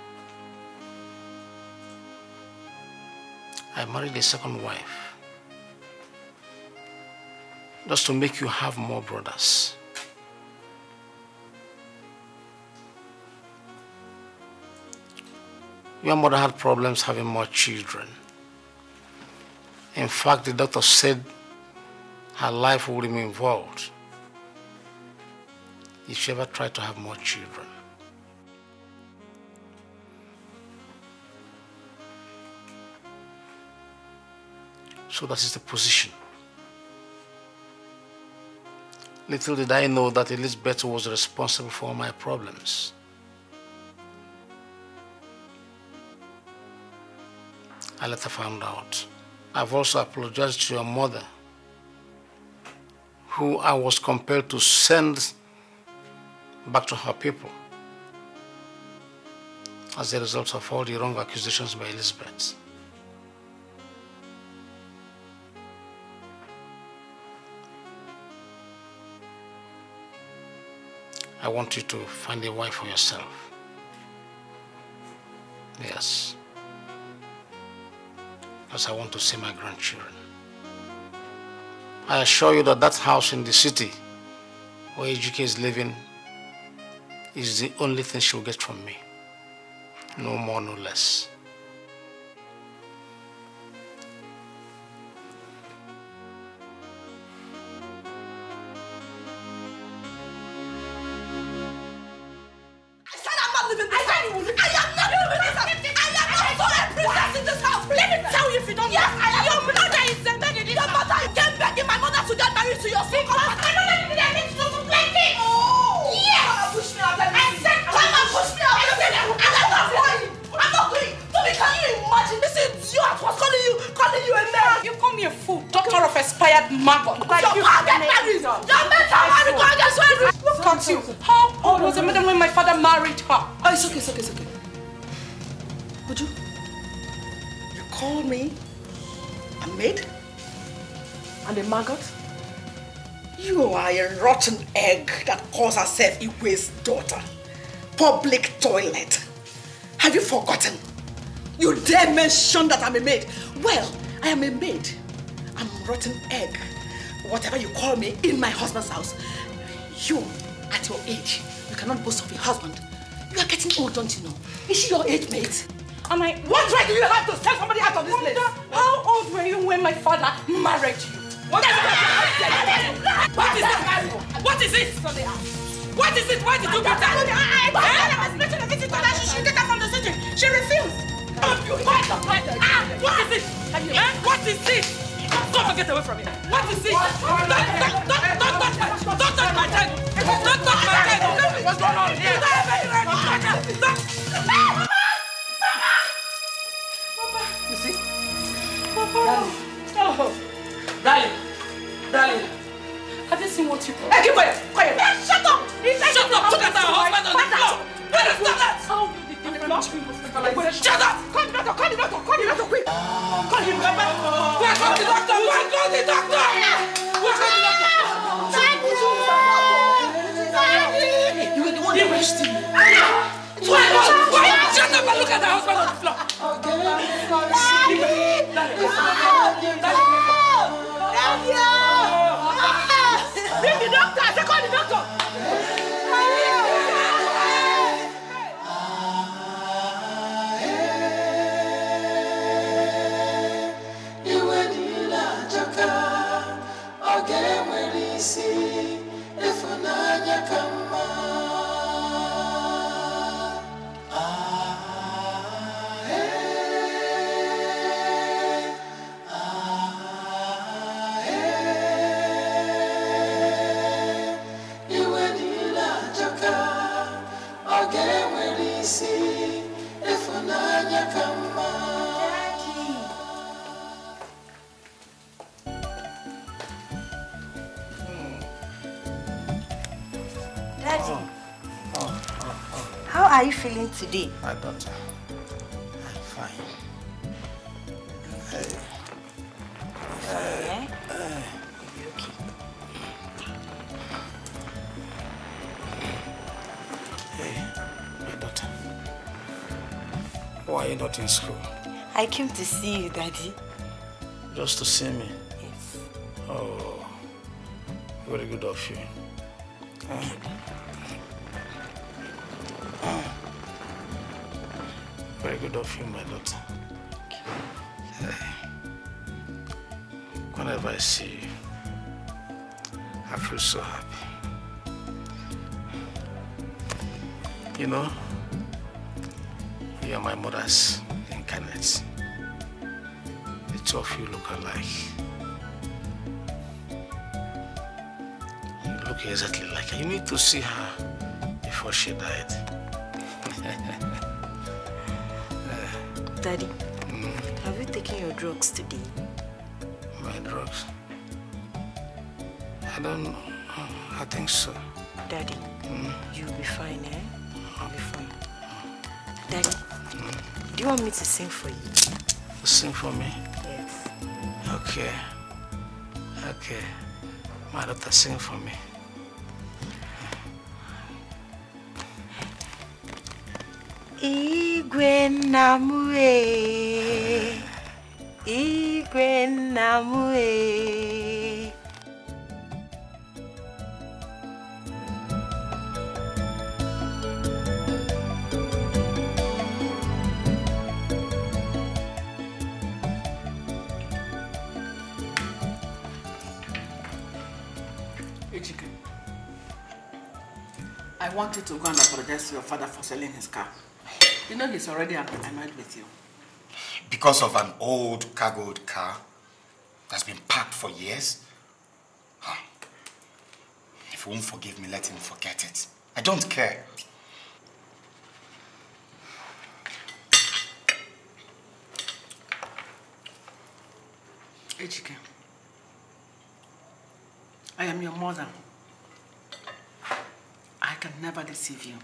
I married a second wife just to make you have more brothers. Your mother had problems having more children. In fact, the doctor said her life would remain involved if she ever tried to have more children. So that is the position. Little did I know that Elizabeth was responsible for my problems. I later found out. I've also apologized to your mother, who I was compelled to send back to her people as a result of all the wrong accusations by Elizabeth. I want you to find a wife for yourself. Yes. Because I want to see my grandchildren. I assure you that that house in the city where Ejike is living is the only thing she'll get from me. No more, no less. To your feet, I know that you didn't need to do plenty. Oh, yes. Push me out. I said, come and push me out. I'm not going. I'm not going. Tommy, can you imagine? This idiot was calling you, calling you a man. You call me a fool, daughter of expired maggot. Your man get married. Your man get married. Go and get married. Look at you. How old was the madam when my father married her? Oh, it's okay, it's okay, it's okay. Would you? You call me a maid and a maggot? You are a rotten egg that calls herself Igwe's daughter. Public toilet. Have you forgotten? You dare mention that I'm a maid? Well, I am a maid. I'm a rotten egg. Whatever you call me in my husband's house. You, at your age, you cannot boast of a husband. You are getting old, don't you know? Is she your age mate? Am I? What right do you have to send somebody out of this place? How old were you when my father married you? What is it? What is it? What is it? What is it? Why did you do that? I was expecting a visitor that she should get her from the city. She refused. What is it? What is it? Don't get away from me. What is it? Don't, don't, don't, don't touch my, don't touch my head. Don't touch my head. What's going on here? You see? Papa. Oh. Darling, darling, have you seen what you... Hey, keep quiet, quiet. Hey, shut up! Shut up! Look at our husband on the floor! Where is that? How did the difference between hospitalization... Shut up! Call the doctor, call the doctor, call the doctor, quick! Call him, Where call the doctor? Where call the doctor? Where call the doctor? You were the one that rushed him. Why? Why? Shut up and look at our husband on the floor! Bring the doctor! I call the doctor! Daddy, oh. Oh, oh, oh. How are you feeling today? My daughter, I'm fine. Hey. Hey. Hey. You okay? Hey, my daughter. Why are you not in school? I came to see you, Daddy. Just to see me? Yes. Oh, very good of you. Uh, uh, very good of you, my daughter. Hey. Whenever I see you, I feel so happy. You know, you are my mother's incarnate. The two of you look alike. You look exactly like her. You need to see her before she died. Daddy, mm. Have you taken your drugs today? My drugs? I don't know. I think so. Daddy, mm. you'll be fine, eh? You'll be fine. Daddy, mm. do you want me to sing for you? Sing for me? Yes. Okay. Okay. My daughter, sing for me. Igwe namue, Igwe namue. I want you to go and apologize to your father for selling his car. You know he's already annoyed with you. Because of an old cargoed car that's been parked for years? If he won't forgive me, let him forget it. I don't care. Ejike, I am your mother. I can never deceive you.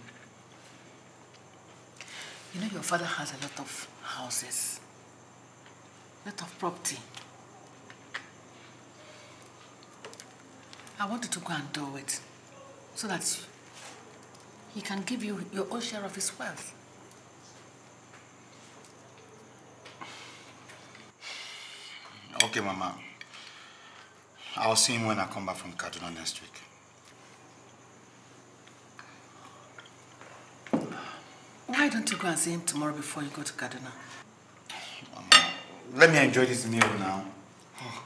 You know your father has a lot of houses, a lot of property. I want you to go and do it so that he can give you your own share of his wealth. Okay, Mama. I'll see him when I come back from Kaduna next week. Why don't you go and see him tomorrow before you go to Kaduna? Mama, let me enjoy this meal now. Oh.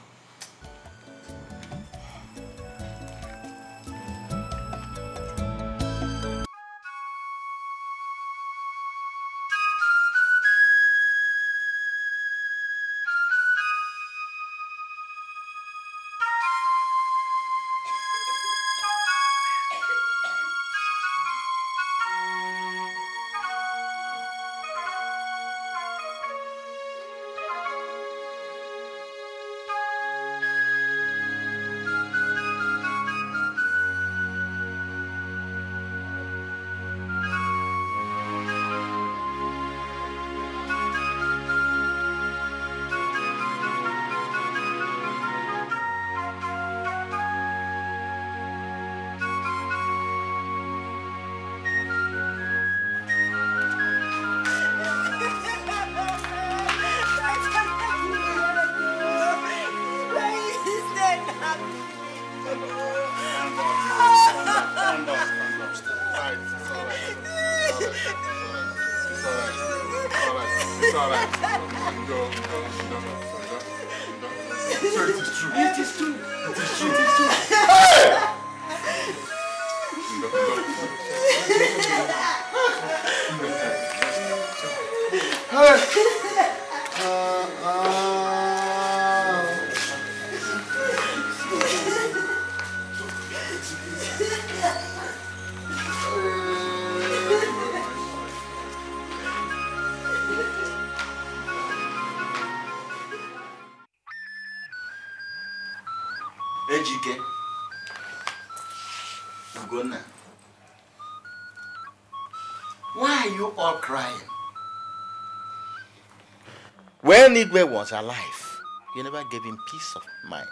When Igwe was alive, you never gave him peace of mind.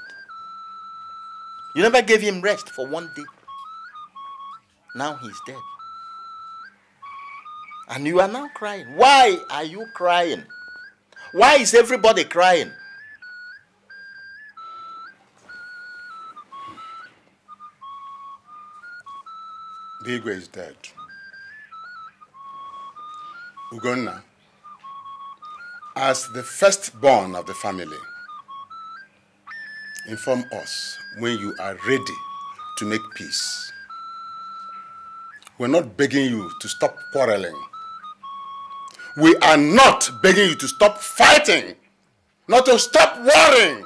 You never gave him rest for one day. Now he's dead. And you are now crying. Why are you crying? Why is everybody crying? The Igwe is dead. Ugonna, as the firstborn of the family, inform us when you are ready to make peace. We're not begging you to stop quarreling. We are not begging you to stop fighting, not to stop worrying.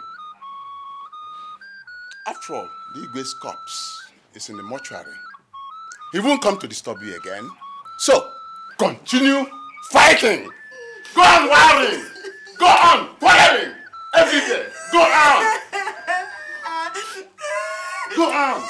After all, the Igwe's corpse is in the mortuary. He won't come to disturb you again. So, continue fighting. Go on worrying. Go on, quarreling every day. Go on. Go on.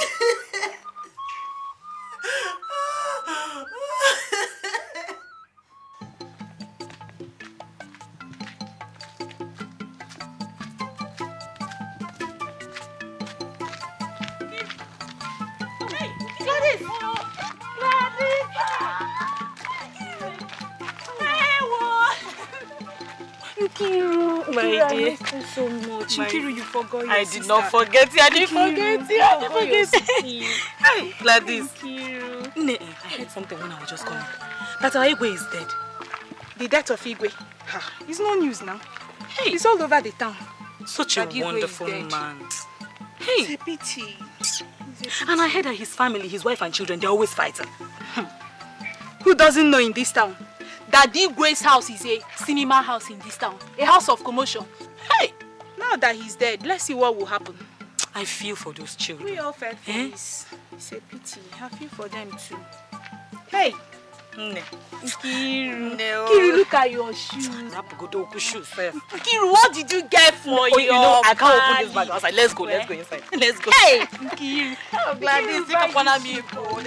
Nkiru, my dear. I miss you so much. Nkiru, you forgot your I sister. did not forget you. I didn't forget you. I didn't forget you. Hey, Gladys. Nkiru. Ne, I heard something when I was just coming. That our Igwe is dead. The death of Igwe. Ha, it's no news now. Hey. It's all over the town. Such a wonderful man. Hey. It's a pity. It's a pity. And I heard that his family, his wife and children, they're always fighting. Who doesn't know in this town that the Igwe's house is a cinema house in this town? A house of commotion. Hey! Now that he's dead, let's see what will happen. I feel for those children. We all felt for eh? this. It's a pity. I feel for them too. Hey! Ne. Nkiru. No. Nkiru, look at your shoes. Rapugodoku shoes first. Nkiru, what did you get for oh, your you know, I can't body? open this bag. I was like, let's go, let's go inside. Let's go. Hey! Nkiru. I'm glad this is up on me.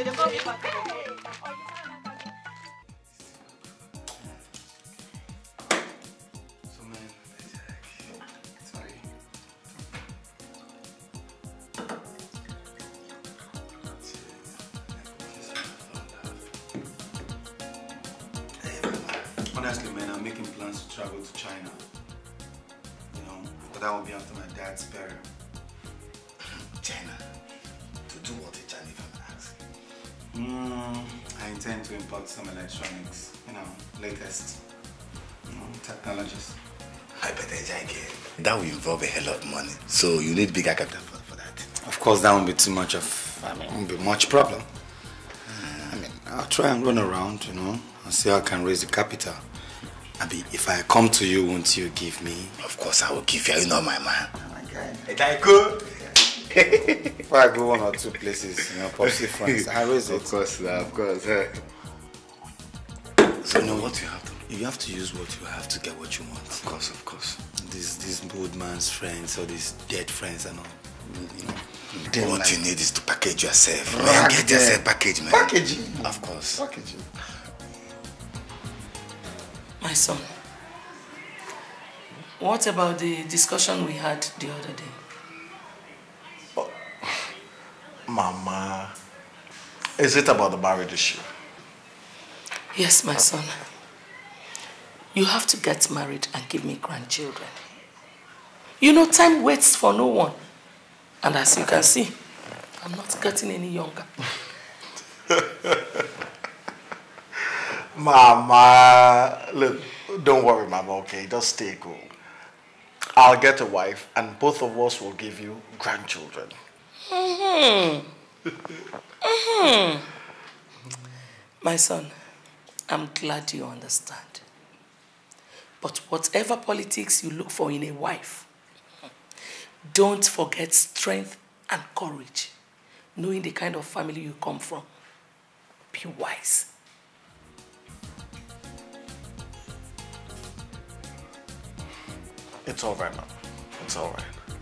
Honestly, man, I'm making plans to travel to China. You know, but that will be after my dad's burial. China? To do what in China, if I'm asking? Mm, I intend to import some electronics, you know, latest you know, technologies. I better again. That will involve a hell of money. So you need bigger capital for, for that. Of course, that won't be too much of, I mean, won't be much problem. Mm. I mean, I'll try and run around, you know, and see how I can raise the capital. Abi, if I come to you, won't you give me? Of course, I will give you. You know my man. Oh my God. Hey, Daiko. If I go one or two places, you know, possibly friends, I raise it. Of course, of course. So you know what you have to do? You have to use what you have to get what you want. Of course, of course. These these old man's friends or these dead friends and all. You know. What like you need is to package yourself. Right, Man, get yeah. yourself packaged, man. Packaging. Of course. Packaging. My son, what about the discussion we had the other day? Oh, Mama, is it about the marriage issue? Yes, my son. You have to get married and give me grandchildren. You know, time waits for no one. And as you can see, I'm not getting any younger. Mama, look, don't worry, Mama, okay? Just stay cool. I'll get a wife and both of us will give you grandchildren. Mm-hmm. Mm-hmm. My son, I'm glad you understand. But whatever politics you look for in a wife, don't forget strength and courage, knowing the kind of family you come from. Be wise. It's all right, Mom. It's all right.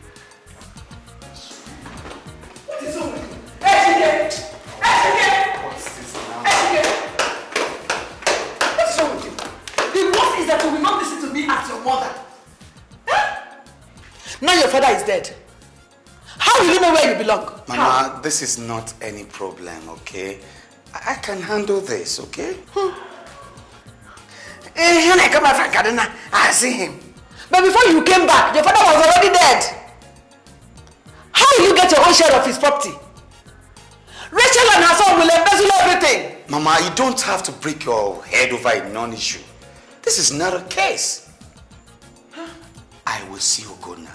What is wrong with you? Hey, Chike! Hey, Chike! What's this now? Hey, Chike! What is wrong with you? The worst is that you will not listen to me as your mother. Huh? Now your father is dead. How will you know where you belong? Mama, How? This is not any problem, okay? I, I can handle this, okay? Hmm. Eh, when I come back from Kaduna, I see him. But before you came back, your father was already dead. How will you get your own share of his property? Rachel and her son will embezzle everything. Mama, you don't have to break your head over a non-issue. This is not a case. Huh? I will see Ogona.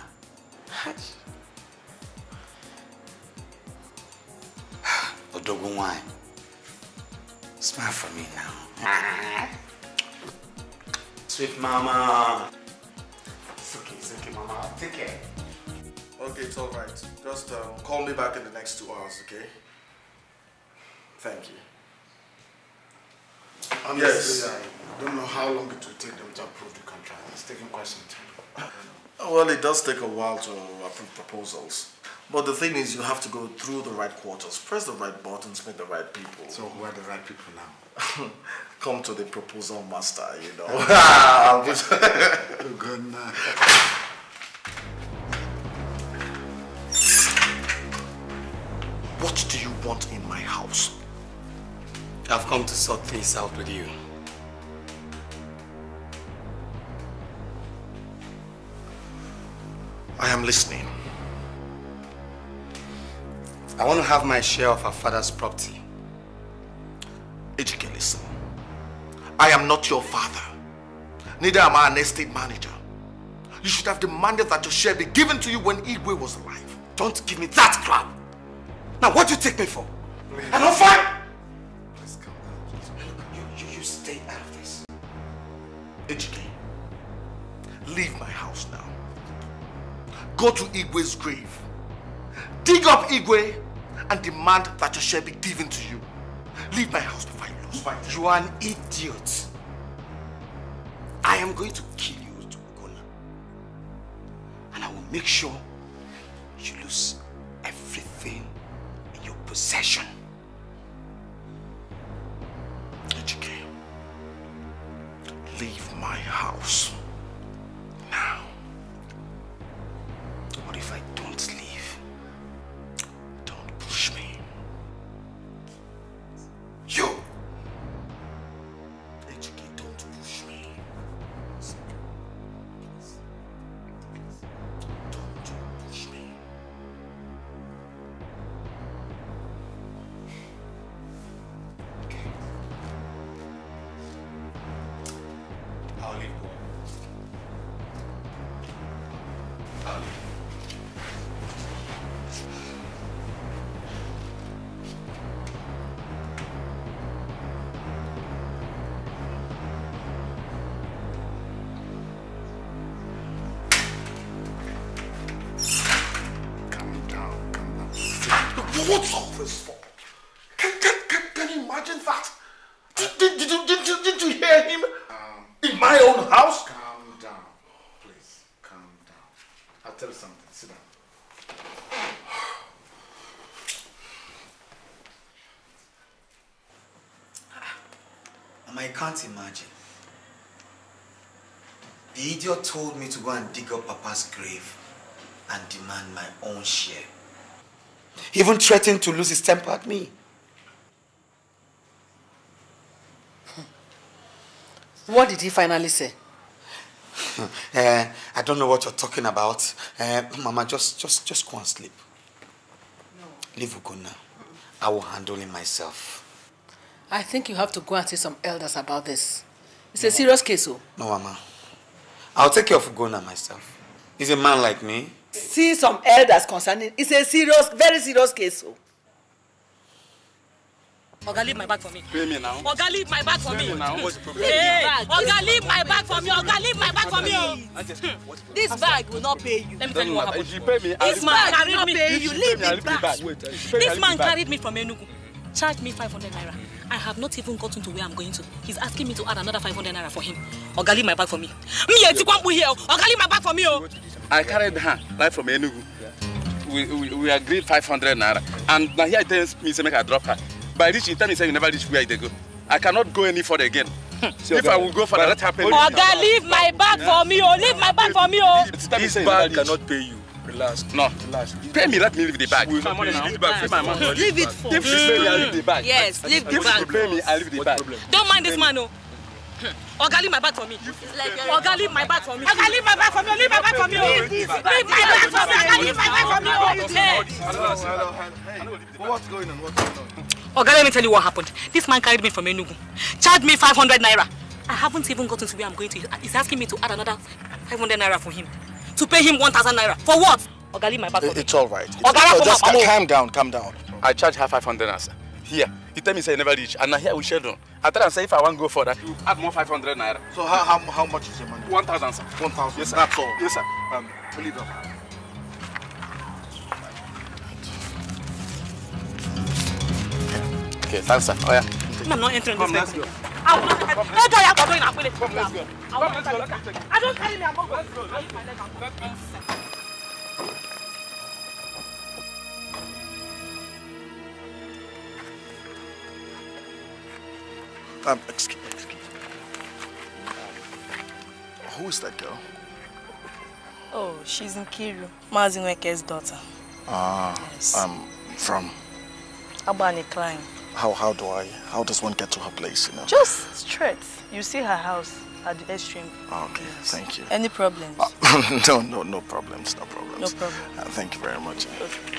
Odogun wine. Smile for me now. Sweet mama. It's okay, it's okay, mama. Take care. Okay, it's all right. Just uh, call me back in the next two hours, okay? Thank you. Honestly, yes. I don't know how long it will take them to approve the contract. It's taking quite some time. Well, it does take a while to approve proposals. But the thing is, you have to go through the right quarters, press the right buttons, meet the right people. So who are the right people now? Come to the proposal master, you know. Good night. What do you want in my house? I've come to sort things out with you. I am listening. I want to have my share of our father's property. Ejike, listen. I am not your father. Neither am I an estate manager. You should have demanded that your share be given to you when Igwe was alive. Don't give me that crap. Now, what do you take me for? I'm not fine. Please calm down. You, you, you stay out of this. Ejike, leave my house now. Go to Igwe's grave. Dig up Igwe and demand that your share be given to you. Leave my house before you lose fight. You are an idiot. I am going to kill you to Ogona. And I will make sure you lose everything in your possession. Ejike, leave my house now. What if I don't leave? Don't push me. You! Ejike, don't push me. Don't push me. Okay. I'll leave. I'll leave. What's all this for? Can, can, can, can you imagine that? Did, did, did, you, did, you, did you hear him? Um, in my own house? Calm down, please. Calm down. I'll tell you something. Sit down. Mama, I can't imagine. The idiot told me to go and dig up Papa's grave and demand my own share. He even threatened to lose his temper at me. What did he finally say? uh, I don't know what you're talking about. Uh, Mama, just, just, just go and sleep. No. Leave Ugonna. I will handle him myself. I think you have to go and see some elders about this. It's no. a serious case, oh. No, Mama. I'll take care of Ugonna myself. He's a man like me. See some elders concerning. It's a serious, very serious case, oh. Oga, leave my bag for me. Pay me now. Oga, leave my bag for Pay me. me now. What's the problem? Hey, Oga, leave my bag for me. Oga, leave my bag for me. Oh. This bag will not pay you. Let me tell you what happened. If you pay me, this man carried me. Pay you. Leave the bag. Wait, this man carried me from Enugu. Charged me five hundred naira. I have not even gotten to where I'm going to. He's asking me to add another five hundred naira for him. Oga, leave my bag for me. Me, Etikwambu here. Oga, leave my bag for me. Oh. I carried her right from Enugu. We, we, we agreed five hundred naira. And now here it tells me to make a drop her. By reaching, tell me say you never reach where they go. I cannot go any further again. So if I will go further, that happens. Oga, leave my bag for me. Oh, leave my bag for me. Oh. This bag cannot pay you. Relax. No. Relax. Pay me, let me leave the bag. My money now. Leave the bag. My money. Leave it for If she pay me, I leave the bag. Yes, leave the bag. If she pay me, I leave the bag. Don't mind this man, oh. Oga, leave my bag for me. Oga, leave my bag for me. Oga, leave my bag for me. Leave my bag for me. Leave my bag for me. Oga, leave my bag for me. Hello, hello, hello. Hey, what's going on? What's going on? Oga, let me tell you what happened. This man carried me from Enugu. Charged me five hundred naira. I haven't even gotten to where I'm going to. He's asking me to add another five hundred naira for him. To pay him one thousand naira. For what? Oga, leave my bag for me. It's all right. It's Oga, all, just calm, calm down, calm down. I charge her five hundred naira. Here. He tell me say never reach. And now here we share down. I tell him say if I want to go further, you add more five hundred naira. So how, how, how much is your money? one thousand, sir. one thousand? Yes, sir. That's all? Yes, sir. Um, leave them. Okay, thanks, sir. Oh, yeah. I'm not entering this vehicle. I will not take it. No joy, I'm going to put it. Come, let's go. I will not take it. I don't carry me, I'm not going to. I use my leg, I'm going to. Um, excuse me, excuse me. Who is that girl? Oh, she's in Kiru, Mazi Nweke's daughter. Ah, yes. um, from? Abani Klein. How, how do I, how does one get to her place, you know? Just straight. You see her house at the extreme. Okay, yes. Thank you. Any problems? Uh, no, no, no problems, no problems. No problem. Uh, thank you very much. Okay.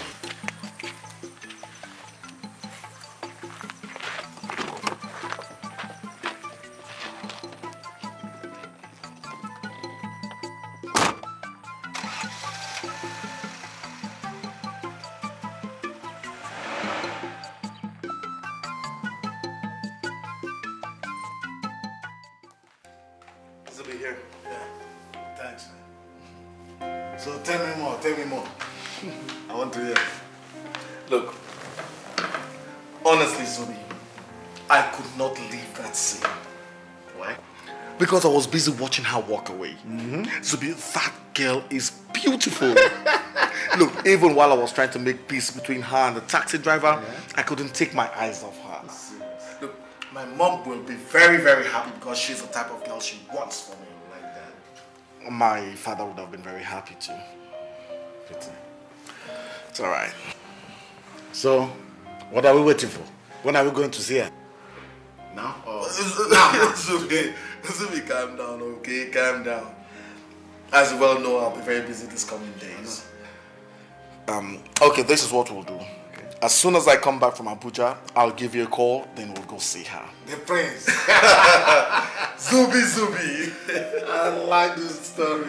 Because I was busy watching her walk away. Mm-hmm. Zubi, that girl is beautiful. Look, even while I was trying to make peace between her and the taxi driver, yeah. I couldn't take my eyes off her. Look, my mom will be very, very happy because she's the type of girl she wants for me. Like that. My father would have been very happy too. Pity. It's all right. So, what are we waiting for? When are we going to see her? Now? Oh. Now, Zubi. Zubi, calm down, okay? Calm down. As you well know, I'll be very busy this coming days. Um, okay, this is what we'll do. Okay. As soon as I come back from Abuja, I'll give you a call, then we'll go see her. The prince. Zubi, Zubi. I like this story.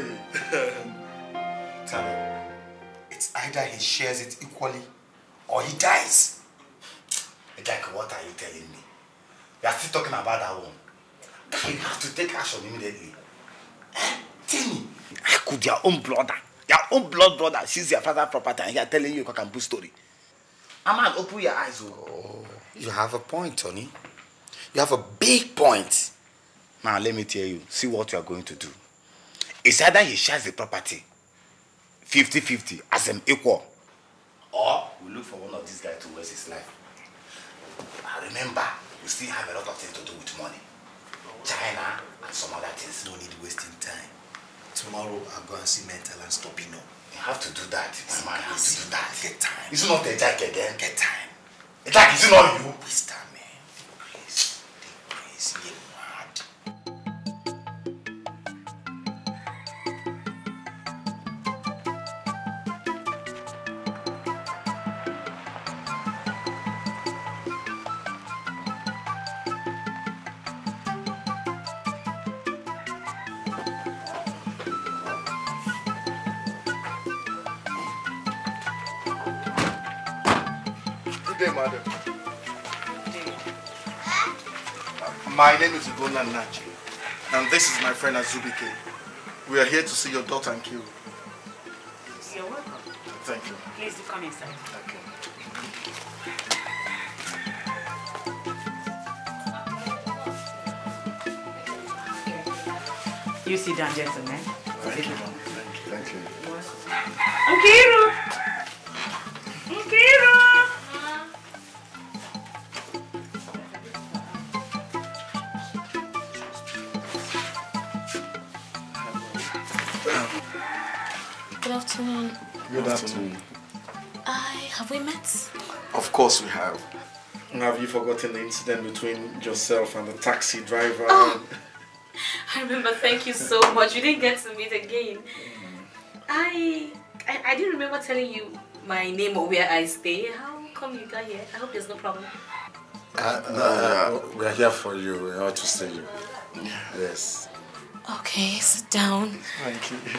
Tell him, it's either he shares it equally or he dies. Like, what are you telling me? You are still talking about that one. You have to take action immediately. Eh? Tell me. How could your own brother, your own blood brother, seize your father's property and you are telling you a cock and bull story? I'm man, open your eyes. Oh, you have a point, Tony. You have a big point. Now, let me tell you, see what you are going to do. It's either he shares the property fifty fifty as an equal, or we look for one of these guys to waste his life. Now, remember, you still have a lot of things to do with money. China and some other things. No need wasting time. Tomorrow I'll go and see mental and stop you know. You have to do that. My man has to do that. Get time. It's not the jack again. Get time. The jack is not you. Waste time, man. Please. Please. You're mad. Good day, madam. My name is Ugonna Naji, and this is my friend Azubike. We are here to see your daughter and Kiru. You're welcome. Thank you. Please do come inside. Okay. You sit down, gentlemen. Thank you, ma'am. Thank you. Thank you. Nkiru! Nkiru! Good afternoon. Good afternoon. I have we met? Of course we have. Have you forgotten the incident between yourself and the taxi driver? Oh, I remember. Thank you so much. We didn't get to meet again. I, I I didn't remember telling you my name or where I stay. How come you got here? I hope there's no problem. Uh, uh, we are here for you. We are to see you. Yes. Okay, sit down. Thank you.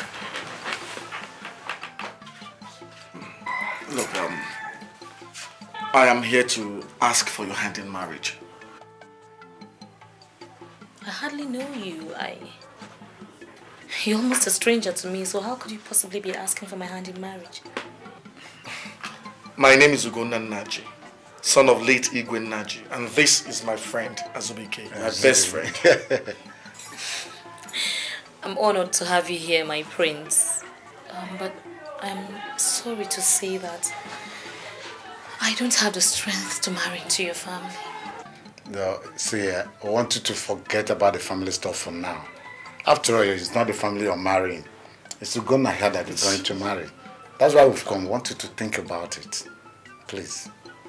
Look, um, I am here to ask for your hand in marriage. I hardly know you. I... You're almost a stranger to me, so how could you possibly be asking for my hand in marriage? My name is Ugonna Naji, son of late Igwe Naji, and this is my friend, Azubike, my best friend. I'm honored to have you here, my prince. Um, but I'm sorry to say that I don't have the strength to marry into your family. No, see, I want you to forget about the family stuff for now. After all, it's not the family you're marrying. It's Ugonna here that you're going to marry. That's why we've come. I want you to think about it. Please.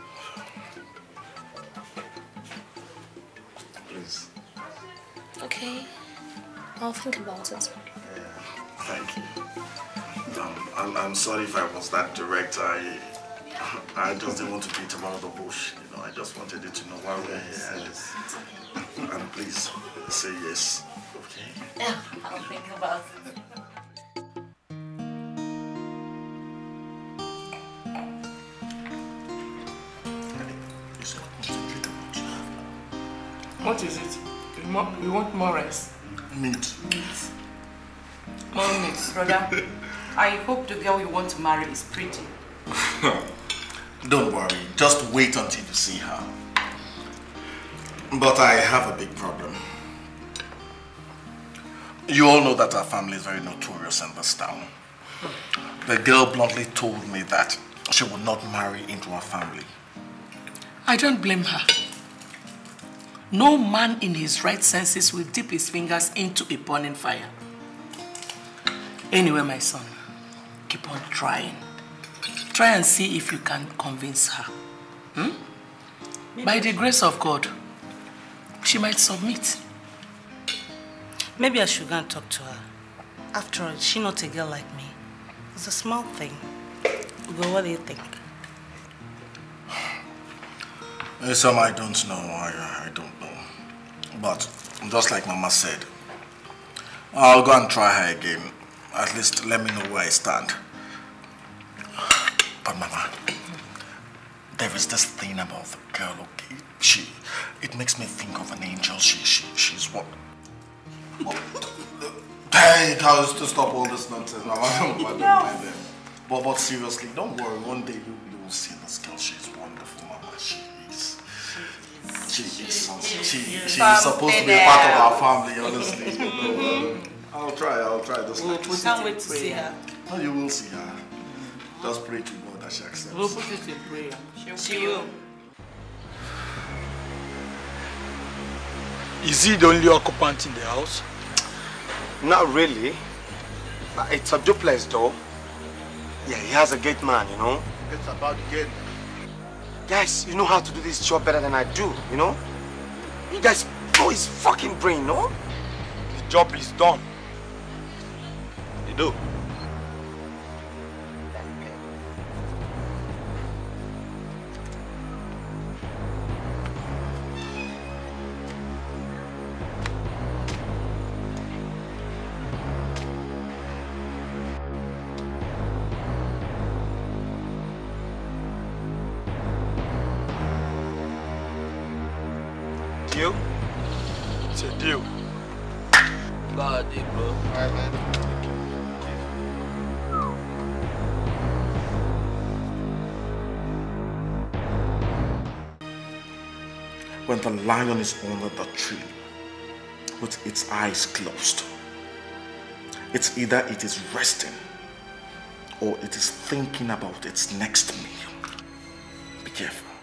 Please. Okay. I'll think about it. Yeah, thank you. Um, I'm, I'm sorry if I was that direct. I I just didn't want to beat around the bush. You know, I just wanted you to know why we're here. And, and please say yes. Okay? Yeah, I'll think about it. What is it? We want, we want more rice. Meat. Meat. More meat. Brother, I hope the girl you want to marry is pretty. Don't worry. Just wait until you see her. But I have a big problem. You all know that our family is very notorious in this town. The girl bluntly told me that she would not marry into our family. I don't blame her. No man in his right senses will dip his fingers into a burning fire. Anyway, my son, keep on trying. Try and see if you can convince her. Hmm? By the grace of God, she might submit. Maybe I should go and talk to her. After all, she's not a girl like me. It's a small thing. Ugo, what do you think? Some I don't know, I, I don't know. But just like Mama said, I'll go and try her again. At least let me know where I stand. But Mama, there is this thing about the girl, okay? She, it makes me think of an angel. She, she, she's what? Hey, guys, to stop all this nonsense, Mama. Don't mind them. But, but seriously, don't worry. One day you, you will see this girl. She's wonderful, Mama. She is. She is. She, she is supposed to be a part of our family, honestly. You know, um, I'll try. I'll try this. We'll put can't wait to see her. No, you will see her. Just pray to God that she accepts. We'll put it in prayer. She will. Is he the only occupant in the house? Not really. It's a duplex though. Yeah, he has a gate man, you know. It's about the gate. Guys, you know how to do this job better than I do, you know? You guys blow his fucking brain, no? The job is done. You do. Deal? It's a deal. God, bro. Alright, man. When the lion is under the tree with its eyes closed, it's either it is resting or it is thinking about its next meal. Be careful.